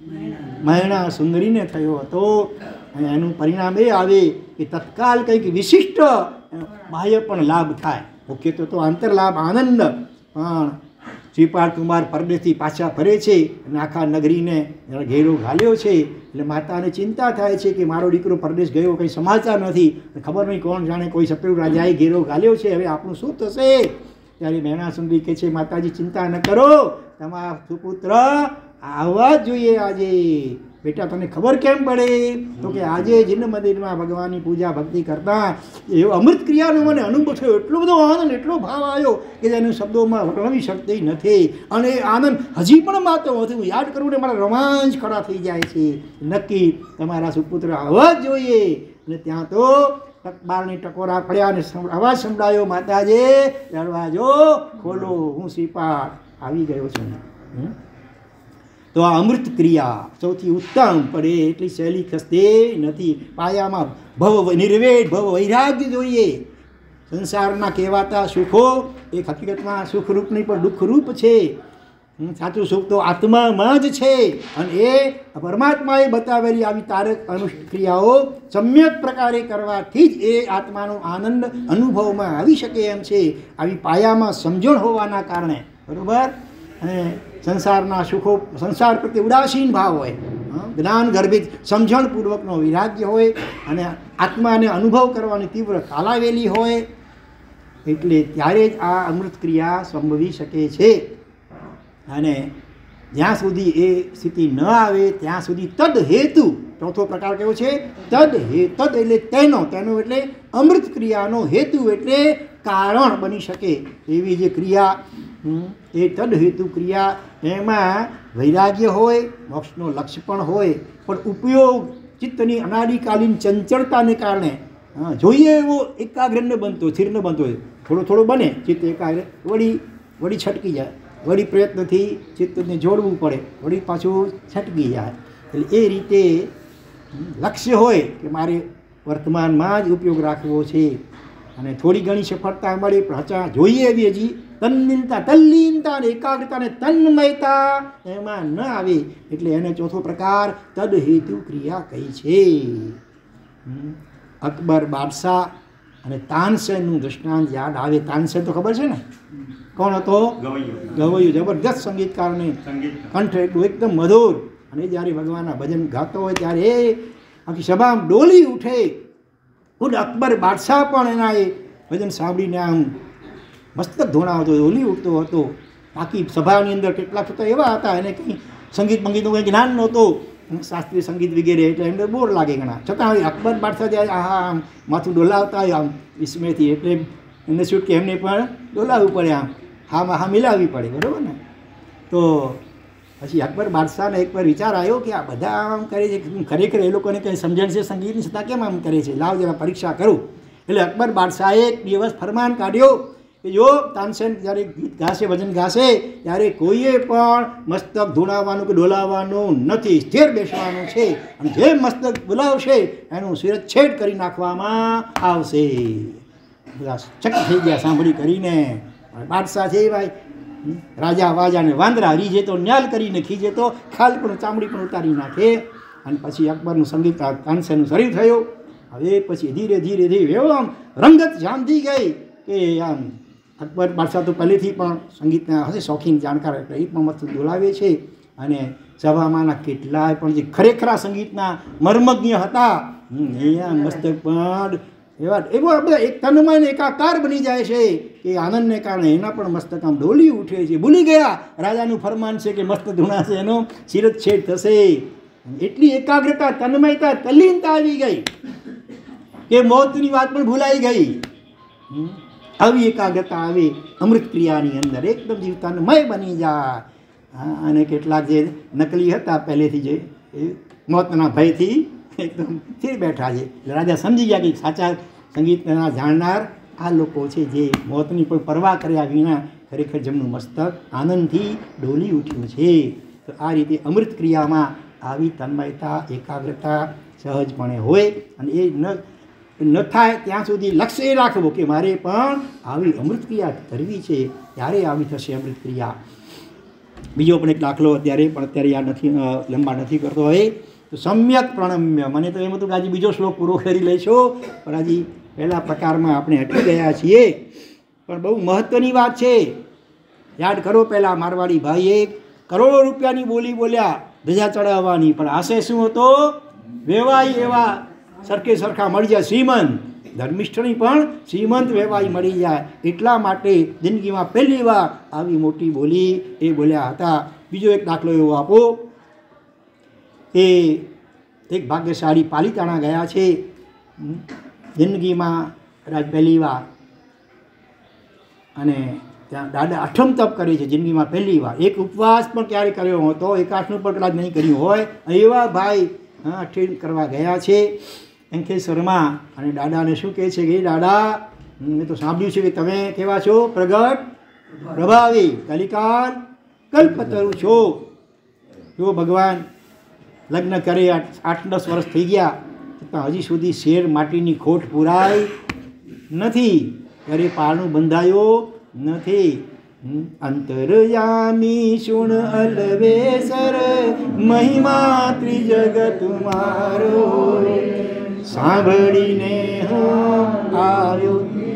મહેણા સુંદરીને થયો હતો. અને એનું પરિણામ એ આવે કે તત્કાલ કંઈક વિશિષ્ટ બાહ્ય પણ લાભ થાય. મુખ્ય તો આંતરલાભ આનંદ. પણ શ્રીપાદ કુમાર પરદેશથી પાછા ફરે છે અને આખા નગરીને ઘેરો ઘાલ્યો છે. એટલે માતાને ચિંતા થાય છે કે મારો દીકરો પરદેશ ગયો, કંઈ સમાચાર નથી, ખબર નહીં કોણ જાણે કોઈ શત્રુ રાજાએ ઘેરો ઘાલ્યો છે, હવે આપણું શું થશે? ત્યારે મહેણા સુંદરી કહે છે, માતાજી ચિંતા ન કરો, તમારા સુપુત્ર આવવા જ જોઈએ આજે. બેટા તને ખબર કેમ પડે? તો કે આજે જીન મંદિરમાં ભગવાનની પૂજા ભક્તિ કરતા એવો અમૃત ક્રિયાનો મને અનુભવ થયો, એટલો બધો આનંદ, એટલો ભાવ આવ્યો કે જેને શબ્દોમાં વર્ણવી શકતી નથી. અને એ આનંદ હજી પણ માતો નથી, હું યાદ કરું ને મારા રોમાંચ ખડા થઈ જાય છે. નક્કી તમારા સુપુત્ર આવવા જ જોઈએ. અને ત્યાં તો બારની ટકોરા પડ્યા અને અવાજ સંભળાયો, માતાજી દરવાજો ખોલો, હું શ્રીપાદ આવી ગયો છું. તો આ અમૃત ક્રિયા સૌથી ઉત્તમ પડે એટલી સહેલી ખસતે નથી. પાયામાં ભવ નિર્વેદ ભવ વૈરાગ્ય જોઈએ. સંસારના કહેવાતા સુખો એ હકીકતમાં સુખરૂપ નહીં પણ દુઃખરૂપ છે. સાચું સુખ તો આત્મામાં જ છે. અને એ પરમાત્માએ બતાવેલી આવી તારક અનુક્રિયાઓ સમ્યક પ્રકારે કરવાથી જ એ આત્માનો આનંદ અનુભવમાં આવી શકે એમ છે. આવી પાયામાં સમજણ હોવાના કારણે, બરાબર. અને સંસારના સુખો, સંસાર પ્રત્યે ઉદાસીન ભાવ હોય, જ્ઞાન ગર્ભિત સમજણપૂર્વકનો વિરાગ્ય હોય, અને આત્માને અનુભવ કરવાની તીવ્ર તાલાવેલી હોય, એટલે ત્યારે જ આ અમૃત ક્રિયા સંભવી શકે છે. અને જ્યાં સુધી એ સ્થિતિ ન આવે ત્યાં સુધી તદ હેતુ, ચોથો પ્રકાર કેવો છે? તદ હે તદ એટલે તેનો, તેનો એટલે અમૃત ક્રિયાનો હેતુ એટલે કારણ બની શકે એવી જે ક્રિયા, એ તદ હેતુ ક્રિયા, એમાં વૈરાગ્ય હોય, મોક્ષનો લક્ષ્ય પણ હોય, પણ ઉપયોગ ચિત્તની અનાદિકાલીન ચંચળતાને કારણે જોઈએ એવો એકાગ્ર ન બનતો, સ્થિર ન બનતો હોય, થોડો થોડો બને ચિત્ત એકાગ્ર, વળી વળી છટકી જાય, વળી પ્રયત્નથી ચિત્તને જોડવું પડે, વળી પાછું છટકી જાય. એટલે એ રીતે લક્ષ્ય હોય કે મારે વર્તમાનમાં જ ઉપયોગ રાખવો છે, અને થોડી ઘણી સફળતા મળે પણ જોઈએ એવી હજી તન્લીનતા, તલ્લીનતા અને એકાગ્રતા અને તન્મયતા એમાં ન આવે. એટલે એને ચોથો પ્રકાર તદ હેતુ ક્રિયા કહી છે. અકબર બાદશાહ અને તાનસેનનું દૃષ્ટાંત યાદ આવે. તાનસેન તો ખબર છે ને કોણ હતો? ગવૈયો, જબરદસ્ત સંગીતકાર ને કંઠ એટલું એકદમ મધુર. અને જ્યારે ભગવાનના ભજન ગાતો હોય ત્યારે એ આખી સભામાં ડોલી ઉઠે. ખુદ અકબર બાદશાહ પણ એના એ ભજન સાંભળીને આમ મસ્તક ધોણાવતો, ડોલી ઉઠતો હતો. બાકી સભાની અંદર કેટલાક તો એવા હતા એને કંઈ સંગીત મંગીતનું કંઈ જ્ઞાન નહોતું, શાસ્ત્રીય સંગીત વગેરે, એટલે એમને બોર લાગે ઘણા. છતાં અકબર બાદશાહ જ્યારે આહા આમ માથું ડોલાવતા હોય આમ વિસ્મયથી, એટલે એમને શું કે એમને પણ ડોલાવવું પડે, આમ હા હા મિલાવવી પડે, બરાબર ને. તો પછી અકબર બાદશાહને એકવાર વિચાર આવ્યો કે આ બધા આમ કરે છે, ખરેખર એ લોકોને કંઈ સમજણ છે સંગીતની, છતાં કેમ આમ કરે છે, લાવ જરા પરીક્ષા કરું. એટલે અકબર બાદશાહે એક દિવસ ફરમાન કાઢ્યો કે જો તાનસેન જ્યારે ગીત ગાશે, ભજન ગાશે, ત્યારે કોઈએ પણ મસ્તક ધૂણાવવાનું કે ડોલાવવાનું નથી, સ્થિર બેસવાનું છે. અને જે મસ્તક બોલાવશે એનું શિરચ્છેદ કરી નાખવામાં આવશે. બધા ચક થઈ ગયા સાંભળી કરીને. બાદશાહ છે ભાઈ, રાજા વાજાને વાંદરા રીજે તો ન્યાલ કરીને ખીજે તો ખાલ પણ ચામડી પણ ઉતારી નાખે. અને પછી અકબરનું સંગીત તાનસેનનું શરીર થયું. હવે પછી ધીરે ધીરે ધીરે એવો આમ રંગત જામતી ગઈ કે આમ અકબર બાદશાહ તો પહેલેથી પણ સંગીતના હશે શોખીન જાણકાર, એટલે એ પણ મસ્ત બોલાવે છે. અને સભામાંના કેટલાય પણ જે ખરેખર સંગીતના મર્મજ્ઞ હતા, અહીંયા મસ્તક પણ એવા એવા બધા એક તન્મય ને એકાકાર બની જાય છે કે આનંદને કારણે એના પણ મસ્તક આમ ડોલી ઉઠે છે. ભૂલી ગયા રાજાનું ફરમાન છે કે મસ્ત ધૂણાશે, એનો શિરચ્છેદ થશે. એટલી એકાગ્રતા, તન્મયતા, તલ્લીનતા આવી ગઈ કે મોતની વાત પણ ભૂલાઈ ગઈ. આવી એકાગ્રતા આવે અમૃત ક્રિયાની અંદર, એકદમ જીવ તન્મય બની જાય. અને કેટલાક જે નકલી હતા પહેલેથી, જે એ મોતના ભયથી એકદમ સ્થિર બેઠા છે. એટલે રાજા સમજી ગયા કે સાચા સંગીતના જાણનાર આ લોકો છે, જે મોતની પણ પરવા કર્યા વિના ખરેખર જેમનું મસ્તક આનંદથી ડોલી ઉઠ્યું છે. તો આ રીતે અમૃત ક્રિયામાં આવી તન્મયતા, એકાગ્રતા સહજપણે હોય. અને એ ન ન થાય ત્યાં સુધી લક્ષ્ય એ રાખવું કે મારે પણ આવી અમૃત ક્રિયા કરવી છે, ત્યારે આવી થશે અમૃત ક્રિયા. બીજો પણ એક દાખલો અત્યારે પણ અત્યારે યાદ નથી, લંબા નથી કરતો હવે. તો સમ્યક પ્રણમ્ય, મને તો એમ હતું કે આજે બીજો શ્લોક પૂરો કરી લઈશું, પણ હજી પહેલા પ્રકારમાં આપણે અટકી ગયા છીએ. પણ બહુ મહત્ત્વની વાત છે, યાદ કરો. પહેલાં મારવાડી ભાઈએ કરોડો રૂપિયાની બોલી બોલ્યા ધજા ચડાવવાની, પણ આશે શું હતો? વેવાઈ એવા સરખે સરખા મળી જાય, શ્રીમંત ધર્મિષ્ઠની પણ શ્રીમંત વેવાઈ મળી જાય. એટલા માટે જિંદગીમાં પહેલી વાર આવી મોટી બોલી એ બોલ્યા હતા. બીજો એક દાખલો એવો આપો કે એક ભાગ્યશાળી પાલિતાણા ગયા છે જિંદગીમાં કદાચ પહેલી વાર, અને ત્યાં દાદા અઠમ તપ કરે છે જિંદગીમાં પહેલી વાર. એક ઉપવાસ પણ ક્યારે કર્યો હતો, એકાદનું પણ કદાચ નહીં કર્યું હોય, એવા ભાઈ હા અઠમ કરવા ગયા છે અંકેશ્વરમાં. અને દાદાને શું કહે છે કે દાદા, મેં તો સાંભળ્યું છે કે તમે કેવા છો? પ્રગટ પ્રભાવી કલિકાલ કલ્પતરુ છો. જો ભગવાન લગ્ન કરે આઠ દસ વર્ષ થઈ ગયા છતાં હજી સુધી શેર માટીની ખોટ પૂરાઈ નથી, ઘરે પારણું બંધાયો નથી. અંતરયામી શુણ અલવેસર મહિમા ત્રિજગત મારો, સાંભળીને હું આવ્યો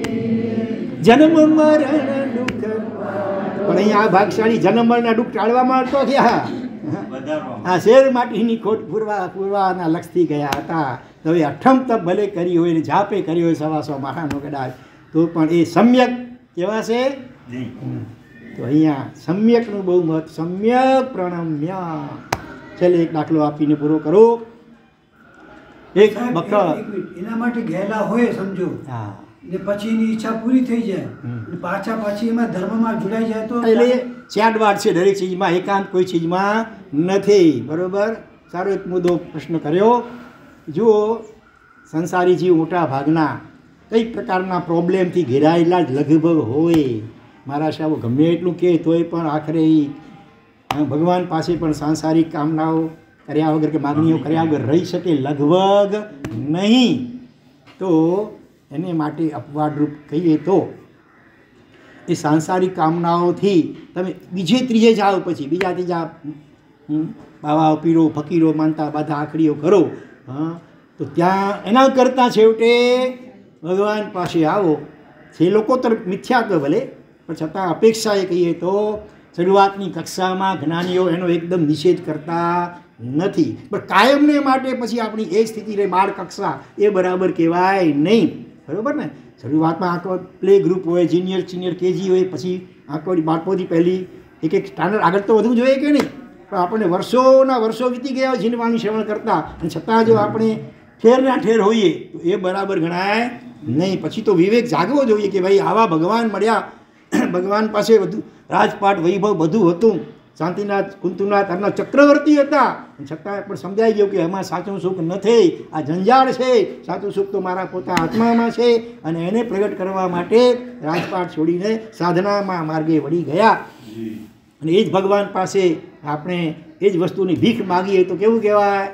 જન્મ મરણ દુઃખ. પણ અહીંયા આ ભાગશાળી જન્મ મરણના દુઃખ ટાળવા માંડતો થયા. આ શેર માટીની ખોટ પૂરવા પૂરવાના લક્ષથી ગયા હતા. તો હવે અઠમ તપ ભલે કરી હોય ને જાપે કરી હોય સવાસો મહાનો કદાચ, તો પણ એ સમ્યક કેવા છે? તો અહીંયા સમ્યકનું બહુ મત. સમ્યક પ્રણમ્ય. છેલ્લે એક દાખલો આપીને પૂરો કરો. એક વખત એના માટે ગયેલા હોય સમજો, હા, ને પછી એની ઈચ્છા પૂરી થઈ જાય, પાછા પાછી એમાં ધર્મમાં જોડાઈ જાય તો એટલે ચાડવાડ છે દરેક ચીજમાં, એકાંત કોઈ ચીજમાં નથી. બરોબર. સારો એક મુદ્દો પ્રશ્ન કર્યો. જુઓ, સંસારી જીવ મોટા ભાગના કઈ પ્રકારના પ્રોબ્લેમથી ઘેરાયેલા જ લગભગ હોય. મારા સાહેબ ગમે એટલું કહે તોય પણ આખરે ભગવાન પાસે પણ સાંસારિક કામનાઓ કર્યા વગર કે માગણીઓ કર્યા વગર રહી શકે લગભગ નહીં. તો એને માટે અપવાદરૂપ કહીએ તો એ સાંસારિક કામનાઓથી તમે બીજે ત્રીજે જાઓ, પછી બીજા ત્રીજા બાવા પીરો ફકીરો માનતા બધા આખડીઓ કરો, હા, તો ત્યાં એના કરતાં છેવટે ભગવાન પાસે આવો. જે લોકો તરફ મિથ્યા તો ભલે, પણ છતાં અપેક્ષાએ કહીએ તો શરૂઆતની કક્ષામાં જ્ઞાનીઓ એનો એકદમ નિષેધ કરતા નથી. પણ કાયમને માટે પછી આપણી એ સ્થિતિ રહે બાળ કક્ષા, એ બરાબર કહેવાય નહીં. બરાબર ને? શરૂઆતમાં આંકડો પ્લે ગ્રુપ હોય, જુનિયર સિનિયર કેજી હોય, પછી આંકડી બાળપોથી પહેલી એક એક સ્ટાન્ડર્ડ આગળ તો વધવું જોઈએ કે નહીં? પણ આપણને વર્ષોના વર્ષો વીતી ગયા હોય જીનવાણી શ્રવણ કરતાં, અને છતાં જો આપણે ઠેરના ઠેર હોઈએ તો એ બરાબર ગણાય નહીં. પછી તો વિવેક જાગવો જોઈએ કે ભાઈ આવા ભગવાન મળ્યા, ભગવાન પાસે બધું રાજપાટ વૈભવ બધું હતું, શાંતિનાથ કુંતુનાથ એમના ચક્રવર્તી હતા, છતાં પણ સમજાઈ ગયું કે એમાં સાચું સુખ નથી, આ જંજાળ છે. સાચું સુખ તો મારા પોતા આત્મામાં છે, અને એને પ્રગટ કરવા માટે રાજપાટ છોડીને સાધનામાં માર્ગે વળી ગયા. અને એ જ ભગવાન પાસે આપણે એ જ વસ્તુની ભીખ માગીએ તો કેવું કહેવાય?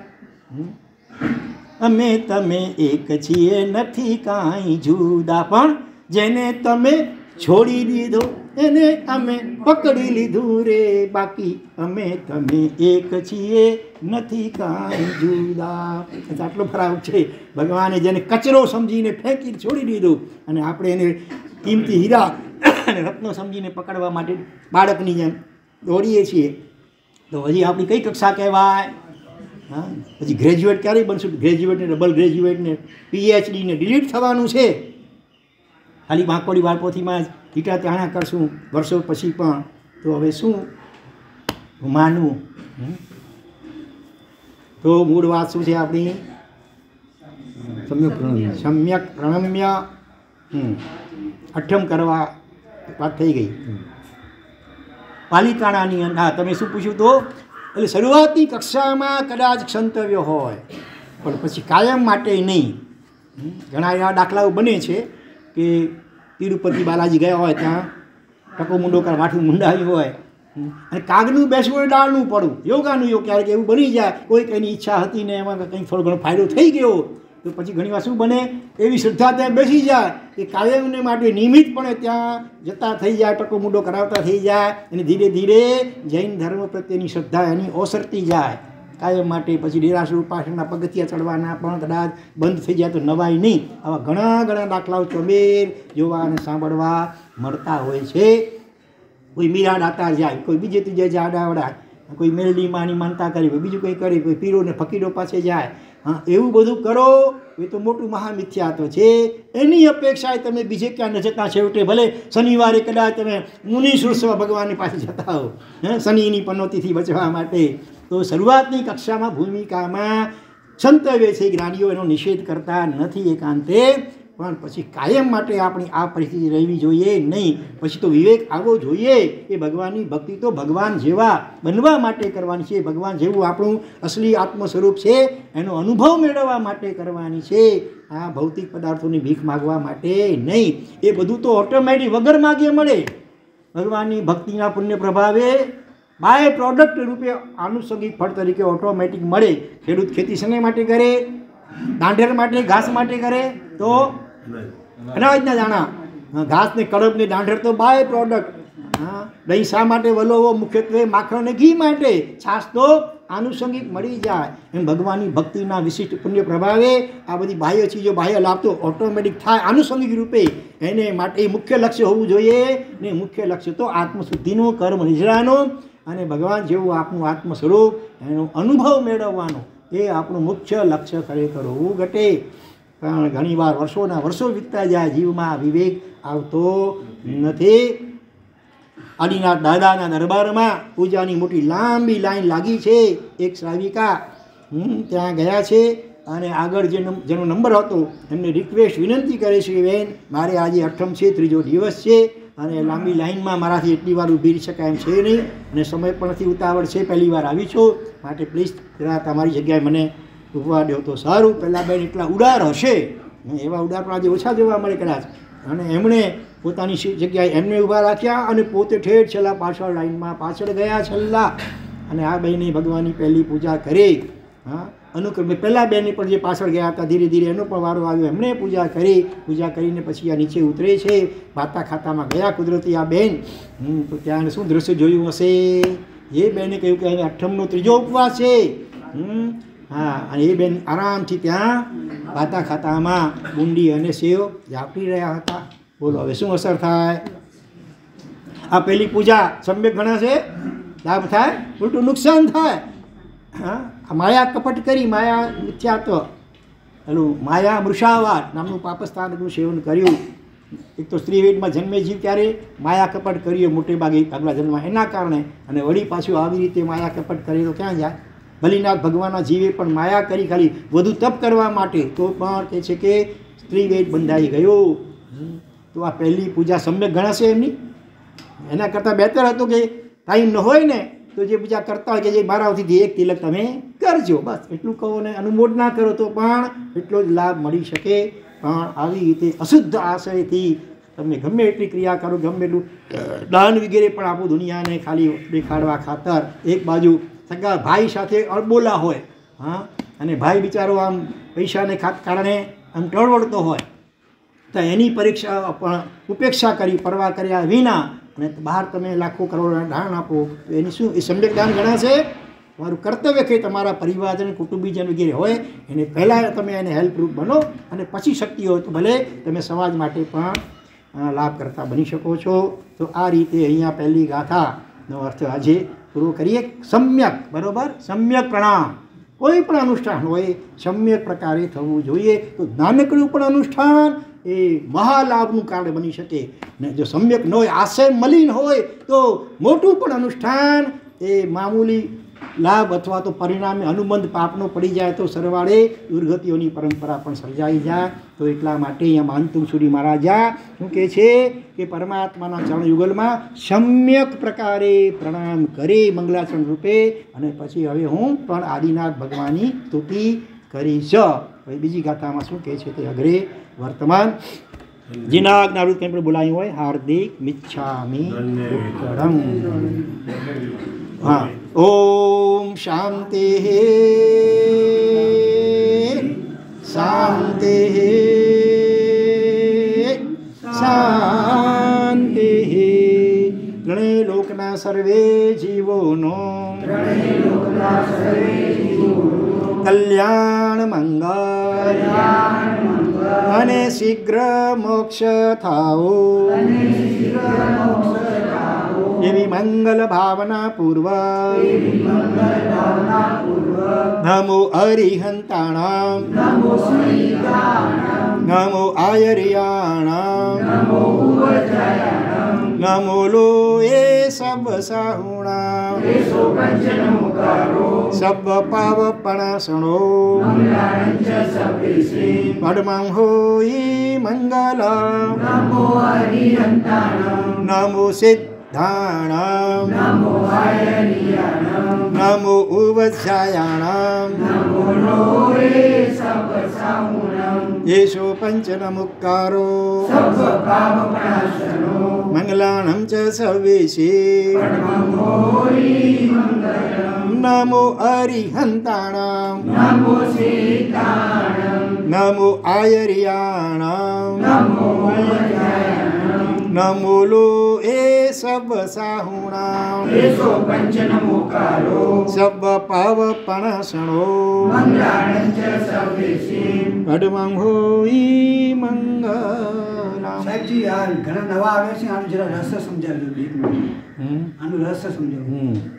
અમે તમે એક છીએ નથી કાંઈ જુદા, પણ જેને તમે છોડી દીધો એને અમે પકડી લીધું રે, બાકી અમે તમે એક છીએ નથી કાંઈ જુદા. આટલો ફરાક છે. ભગવાને જેને કચરો સમજીને ફેંકી છોડી દીધું, અને આપણે એને કિંમતી હીરા અને રત્નો સમજીને પકડવા માટે બાળકની જેમ દોડીએ છીએ. તો હજી આપણી કઈ કક્ષા કહેવાય? હા, પછી ગ્રેજ્યુએટ ક્યારેય બનશું? ગ્રેજ્યુએટને ડબલ ગ્રેજ્યુએટને પીએચડીને ડિલીટ થવાનું છે. ખાલી બાંકોડી બાળપોથીમાં જ ટીટા ત્યાણા કરશું વર્ષો પછી પણ. તો હવે શું માનવું? તો મૂળ વાત શું છે આપણી? સમ્યક પ્રણમ્ય. સમ્યક પ્રણમ્ય. અઠમ કરવા વાત થઈ ગઈ. પાલિતાણાની અંદર તમે શું પૂછ્યું? તો એટલે શરૂઆતની કક્ષામાં કદાચ ક્ષંતવ્ય હોય, પણ પછી કાયમ માટે નહીં. ઘણા એવા દાખલાઓ બને છે કે તિરુપતિ બાલાજી ગયા હોય, ત્યાં ટકો મુંડો કર માઠું મુંડાવ્યું હોય, અને કાગનું બેસવું ડાળનું પડવું, યોગાનું યોગ. ક્યારેક એવું બની જાય, કોઈક એની ઈચ્છા હતી ને એમાં કંઈક થોડો ઘણો ફાયદો થઈ ગયો, તો પછી ઘણીવાર શું બને, એવી શ્રદ્ધા ત્યાં બેસી જાય કે કાયમને માટે નિયમિતપણે ત્યાં જતા થઈ જાય, ટકો મૂડો કરાવતા થઈ જાય અને ધીરે ધીરે જૈન ધર્મ પ્રત્યેની શ્રદ્ધા એની ઓસરતી જાય કાયમ માટે. પછી ડેરાસર ઉપાસના પગથિયા ચડવાના પણ કદાચ બંધ થઈ જાય તો નવાય નહીં. આવા ઘણા ઘણા દાખલાઓ ચોમેર જોવા અને સાંભળવા મળતા હોય છે. કોઈ મીરા દાતા જાય, કોઈ બીજે ત્રીજે જાડાવડા, કોઈ મેલડીમાંની માનતા કરી, કોઈ બીજું કંઈ કરે, કોઈ પીરો ને ફકીરો પાસે જાય. હા, એવું બધું કરો એ તો મોટું મહામિથ્યાત્વ છે. એની અપેક્ષાએ તમે બીજે ક્યાં ન જતા, છેવટે ભલે શનિવારે કદાચ તમે મુનિશ્રુષ્વ ભગવાનની પાસે જતા હો હે શનિની પનોતીથી બચવા માટે, તો શરૂઆતની કક્ષામાં ભૂમિકામાં સંતવ્ય છે જ્ઞાનીઓ એનો નિષેધ કરતા નથી એકાંતે, પણ પછી કાયમ માટે આપણી આ પરિસ્થિતિ રહેવી જોઈએ નહીં. પછી તો વિવેક આવવો જોઈએ કે ભગવાનની ભક્તિ તો ભગવાન જેવા બનવા માટે કરવાની છે, ભગવાન જેવું આપણું અસલી આત્મ સ્વરૂપ છે એનો અનુભવ મેળવવા માટે કરવાની છે, આ ભૌતિક પદાર્થોની ભીખ માગવા માટે નહીં. એ બધું તો ઓટોમેટિક વગર માગે મળે. ભગવાનની ભક્તિના પુણ્ય પ્રભાવે બાય પ્રોડક્ટ રૂપે આનુષંગિક ફળ તરીકે ઓટોમેટિક મળે. ખેડૂત ખેતી શેને માટે કરે? દાંઢેર માટે, ઘાસ માટે કરે. તો અનાજના દાણા, ઘાસ ને કડબ ને દાંઢેર તો બાય પ્રોડક્ટ. હા, દહીં શા માટે વલોવો? મુખ્યત્વે માખણ અને ઘી માટે. છાશ તો આનુષંગિક મળી જાય. એમ ભગવાનની ભક્તિના વિશિષ્ટ પુણ્ય પ્રભાવે આ બધી બાહ્ય ચીજો, બાહ્ય લાભ તો ઓટોમેટિક થાય આનુષંગિક રૂપે. એને માટે મુખ્ય લક્ષ્ય હોવું જોઈએ ને મુખ્ય લક્ષ્ય તો આત્મશુદ્ધિનું, કર્મ નિજરાનું અને ભગવાન જેવું આપણું આત્મ સ્વરૂપ એનો અનુભવ મેળવવાનો, એ આપણું મુખ્ય લક્ષ્ય ખરેખર હોવું ઘટે. પણ ઘણીવાર વર્ષોના વર્ષો વીતતા જાય, જીવમાં વિવેક આવતો નથી. આદિનાથ દાદાના દરબારમાં પૂજાની મોટી લાંબી લાઈન લાગી છે. એક શ્રાવિકા ત્યાં ગયા છે અને આગળ જે જેનો નંબર હતો એમને રિક્વેસ્ટ વિનંતી કરે છે કે બેન મારે આજે અઠમ છે, ત્રીજો દિવસ છે અને લાંબી લાઈનમાં મારાથી એટલી વાર ઊભી રહી શકાય એમ છે નહીં અને સમય પણ નથી, ઉતાવળ છે, પહેલી વાર આવી છું, માટે પ્લીઝ જરા તમારી જગ્યાએ મને ઊભવા દો તો સારું. પહેલાં બેન એટલા ઉડાર હશે, એવા ઉડાર પણ આજે ઓછા જોવા મળે કદાચ, અને એમણે પોતાની જગ્યાએ એમને ઊભા રાખ્યા અને પોતે ઠેઠ છેલ્લા પાછળ લાઈનમાં પાછળ ગયા છેલ્લા, અને આ બેને ભગવાનની પહેલી પૂજા કરી. હા, અનુક્રમે પહેલાં બેનની પણ જે પાછળ ગયા હતા ધીરે ધીરે એનો પણ વારો આવ્યો, એમણે પૂજા કરી. પૂજા કરીને પછી આ નીચે ઉતરે છે, ભાતા ખાતામાં ગયા કુદરતી આ બેન. તો ત્યાં શું દ્રશ્ય જોયું હશે? એ બેને કહ્યું કે અહીં અઠમનો ત્રીજો ઉપવાસ છે. હમ હા, અને એ બેન આરામથી ત્યાં ભાતા ખાતામાં બુંદી અને સેવ ઝાપટી રહ્યા હતા. બોલો હવે શું અસર થાય? આ પહેલી પૂજા સમ્યક ગણાશે, લાભ થાય, ઉલટું નુકસાન થાય. હા, માયા કપટ કરી, માયા મિથ્યાત્વ, પેલું માયા મૃષાવાદ નામનું પાપસ્થાનનું સેવન કર્યું. એક તો સ્ત્રીવેદમાં જન્મે જીવ ત્યારે માયા કપટ કર્યું મોટે ભાગે આગલા જન્મમાં, એના કારણે, અને વળી પાછું આવી રીતે માયા કપટ કરી તો ક્યાં જાય? બલિનાથ ભગવાનના જીવે પણ માયા કરી ખાલી વધુ તપ કરવા માટે, તો પણ કહે છે કે સ્ત્રીવેદ બંધાઈ ગયો. તો આ પહેલી પૂજા સમ્યક ગણાશે એમની. એના કરતાં બહેતર હતું કે ટાઈમ ન હોય ને તો જે પૂજા કરતા હોય કે જે બારાવથી એક તિલક તમે કરજો, બસ એટલું કહો ને અનુમોદ ના કરો તો પણ એટલો જ લાભ મળી શકે. પણ આવી રીતે અશુદ્ધ આશયથી તમે ગમે એટલી ક્રિયા કરો, ગમે એટલું દાન વગેરે પણ આપો દુનિયાને ખાલી દેખાડવા ખાતર, એક બાજુ સગા ભાઈ સાથે અળબોલા હોય, હા, અને ભાઈ બિચારો આમ પૈસાને કારણે આમ ટળવળતો હોય, તો એની પરીક્ષા પણ ઉપેક્ષા કરી, પરવા કર્યા વિના અને બહાર તમે લાખો કરોડના દાન આપો, તો એની શું એ સમ્યક દાન ગણાશે? તમારું કર્તવ્ય કે તમારા પરિવારજન, કુટુંબીજન વગેરે હોય એને પહેલાં તમે એને હેલ્પરૂપ બનો, અને પછી શક્તિ હોય તો ભલે તમે સમાજ માટે પણ લાભ કરતા બની શકો છો. તો આ રીતે અહીંયા પહેલી ગાથાનો અર્થ આજે પૂરો કરીએ. સમ્યક, બરાબર, સમ્યક પ્રણામ. કોઈ પણ અનુષ્ઠાન હોય સમ્યક પ્રકારે થવું જોઈએ. તો નાનકડું પણ અનુષ્ઠાન એ મહાલાભનું કારણ બની શકે, ને જો સમ્યક ન હોય, આશય મલિન હોય તો મોટું પણ અનુષ્ઠાન એ મામૂલી લાભ અથવા તો પરિણામે અનુબંધ પાપનો પડી જાય તો સરવાળે દુર્ગતિઓની પરંપરા પણ સર્જાઈ જાય. તો એટલા માટે અહીંયા માનતુંગ સુરી મહારાજા શું કહે છે કે પરમાત્માના ચરણ યુગલમાં સમ્યક પ્રકારે પ્રણામ કરી મંગલાચરણ રૂપે, અને પછી હવે હું પણ આદિનાથ ભગવાનની સ્તુતિ કરીશ. હવે બીજી ગાથામાં શું કહે છે તે અગ્રે વર્તમાન જેના આજ્ઞારૂપ કંઈ પણ બોલાયું હોય હાર્દિક મિચ્છામિ ઉત્કળમ. હા, ઓમ શાંતિ શાંતિ શાંતિ ત્રણેય લોકના સર્વે જીવોનો કલ્યાણ મંગળ અને શીઘ્ર મોક્ષ થાઓ એવી મંગલ ભાવના પૂર્વક નમો અરિહંતાણામ નમો આયર્યાણામ નમો લો એ સબ સાહુણામ સબ પાવપણાસણો પડમં હોઈ મંગલમ નમો સિદ્ધાણામ નમો ઉવજ્જાયાણામ યેશો પંચનમુક્કારો મંગલાણં ચ સર્વેશી નમો અરિહંતાણામ નમો આયર્યાણામ નમો લો એ સબ સાહુણામ સબ પાવપણાસણો પડમં હોઈ મંગલમ. સાહેબજી આ ઘણા નવા આવે છે, આનું જરા રહસ્ય સમજાવજો. આનું રહસ્ય સમજાવો.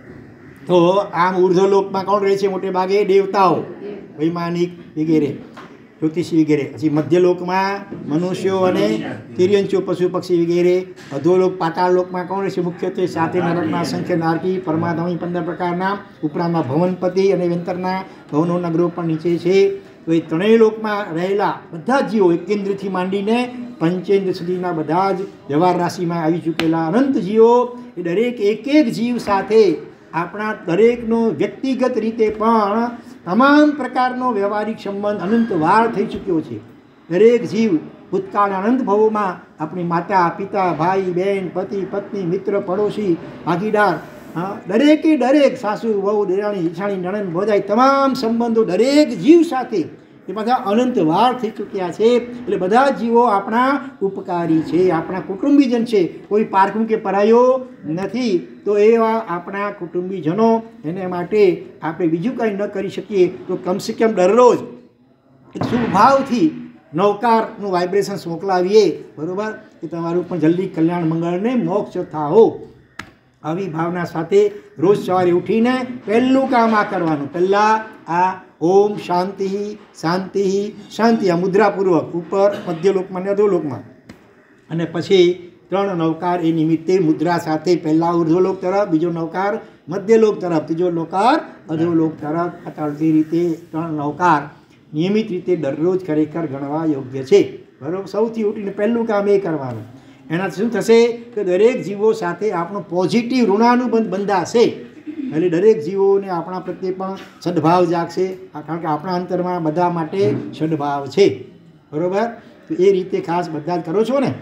તો આમ ઉર્ધ્વલોકમાં કોણ રહે છે? મોટે ભાગે દેવતાઓ, વૈમાનિક વગેરે, જ્યોતિષી વગેરે. પછી મધ્યલોકમાં મનુષ્યો અને તિર્યંચો, પશુ પક્ષી વગેરે. અધોલોક પાતાળ લોકમાં કોણ રહે છે? મુખ્યત્વે સાતે નરકના અસંખ્ય નારકી પરમાત્માની પંદર પ્રકારના, ઉપરાંતમાં ભવનપતિ અને વેંતરના ભવનોના ગ્રહો પણ નીચે છે. તો એ ત્રણેય લોકમાં રહેલા બધા જ જીવો, કેન્દ્રથી માંડીને પંચેન્દ્ર સુધીના બધા જ વ્યવહાર રાશિમાં આવી ચૂકેલા અનંત જીવો, એ દરેક એક એક જીવ સાથે આપણા દરેકનો વ્યક્તિગત રીતે પણ તમામ પ્રકારનો વ્યવહારિક સંબંધ અનંત વાર થઈ ચૂક્યો છે. દરેક જીવ ભૂતકાળના અનંત ભવોમાં આપણી માતા, પિતા, ભાઈ, બહેન, પતિ, પત્ની, મિત્ર, પડોશી, ભાગીદાર, હા, દરેકે દરેક સાસુ, વહુ, દેરાણી, જેઠાણી, નણંદ, ભોજાઈ, તમામ સંબંધો દરેક જીવ સાથે એ બધા અનંત વાર થઈ ચૂક્યા છે. એટલે બધા જીવો આપણા ઉપકારી છે, આપણા કુટુંબીજન છે. કોઈ પારકું કે પરાયો નથી. તો એવા આપણા કુટુંબીજનો, એને માટે આપણે બીજું કંઈ ન કરી શકીએ તો કમસે કમ દરરોજ એક શુભભાવથી નવકારનું વાઇબ્રેશન્સ મોકલાવીએ, બરાબર? કે તમારું પણ જલ્દી કલ્યાણ મંગળને મોક્ષ થાઓ. આવી ભાવના સાથે રોજ સવારે ઉઠીને પહેલું કામ આ કરવાનું. પહેલાં આ ઓમ શાંતિ શાંતિ શાંતિ આ મુદ્રાપૂર્વક ઉપર મધ્યલોકમાં ને અધોલોકમાં, અને પછી ત્રણ નવકાર એ નિમિત્તે મુદ્રા સાથે પહેલાં ઉર્ધ્વલોક તરફ, બીજો નવકાર મધ્યલોક તરફ, ત્રીજો નવકાર અધોલોક તરફ. આ રીતે ત્રણ નવકાર નિયમિત રીતે દરરોજ ખરેખર ગણવા યોગ્ય છે, બરાબર? સૌથી ઉઠીને પહેલું કામ એ કરવાનું. એનાથી શું થશે કે દરેક જીવો સાથે આપણો પોઝિટિવ ઋણાનુબંધ બંધાશે. એટલે દરેક જીવોને આપણા પ્રત્યે પણ સદભાવ જાગશે, કારણ કે આપણા અંતરમાં બધા માટે સદભાવ છે, બરાબર? તો એ રીતે ખાસ બધા જ કરો છો ને?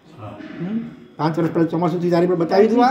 પાંચ વર્ષ પહેલાં ચોમાસુથી તારી પર બતાવી દઉં.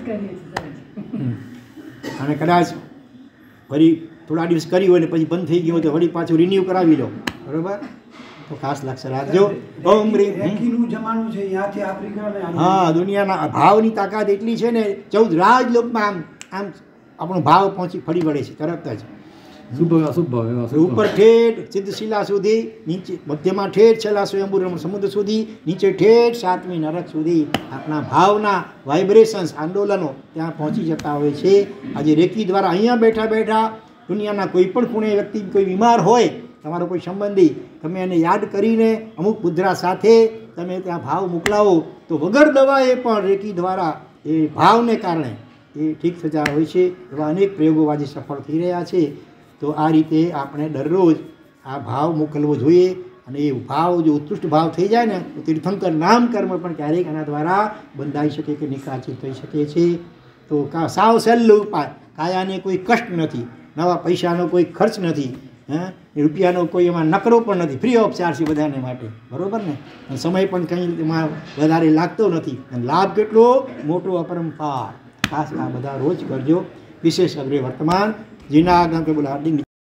અને કદાચ ફરી થોડા દિવસ કર્યું હોય ને પછી બંધ થઈ ગયું તો વળી પાછું રિન્યુ કરાવી લો, બરાબર? તો ખાસ લક્ષ્ય રાખજો. ઓમ રેકીનું જમાનું છે, ત્યાંથી આફ્રિકા. હા, દુનિયાના ભાવની તાકાત એટલી છે ને, ચૌદ રાજલોકમાં આમ આમ આપણો ભાવ પહોંચી ફરી વળે છે તરત જ. શુભ અશુભ ભાવ ઉપર ઠેઠ સિદ્ધશિલા સુધી, નીચે મધ્યમાં ઠેઠ છેલ્લા સ્વયંભૂ સમુદ્ર સુધી, નીચે ઠેઠ સાતમી નરક સુધી આપણા ભાવના વાઇબ્રેશન્સ, આંદોલનો ત્યાં પહોંચી જતા હોય છે. આજે રેકી દ્વારા અહીંયા બેઠા બેઠા દુનિયાના કોઈ પણ ખૂણે વ્યક્તિ કોઈ બીમાર હોય, તમારો કોઈ સંબંધી, તમે એને યાદ કરીને અમુક મુદ્રા સાથે તમે ત્યાં ભાવ મોકલાવો તો વગર દવાએ પણ રેકી દ્વારા એ ભાવને કારણે એ ઠીક થતા હોય છે. એવા અનેક પ્રયોગો આજે સફળ થઈ રહ્યા છે. તો આ રીતે આપણે દરરોજ આ ભાવ મોકલવો જોઈએ. અને એ ભાવ જો ઉત્કૃષ્ટ ભાવ થઈ જાય ને તો તીર્થંકર નામ કર્મ પણ ક્યારેક આના દ્વારા બંધાઈ શકે કે નિકાચિત થઈ શકે છે. તો કા સાવ સહેલું ઉપાય, કાયાને કોઈ કષ્ટ નથી, નવા પૈસાનો કોઈ ખર્ચ નથી, હા, રૂપિયાનો કોઈ એમાં નકરો પણ નથી, ફ્રી ઓફ ચાર્જ છે બધાને માટે, બરાબર ને? અને સમય પણ કંઈ એમાં વધારે લાગતો નથી, અને લાભ કેટલો મોટો અપરંપાર. ખાસ આ બધા રોજ કરજો. વિશેષ અગ્રે વર્તમાન જીના આગળ બોલા હાર્દિક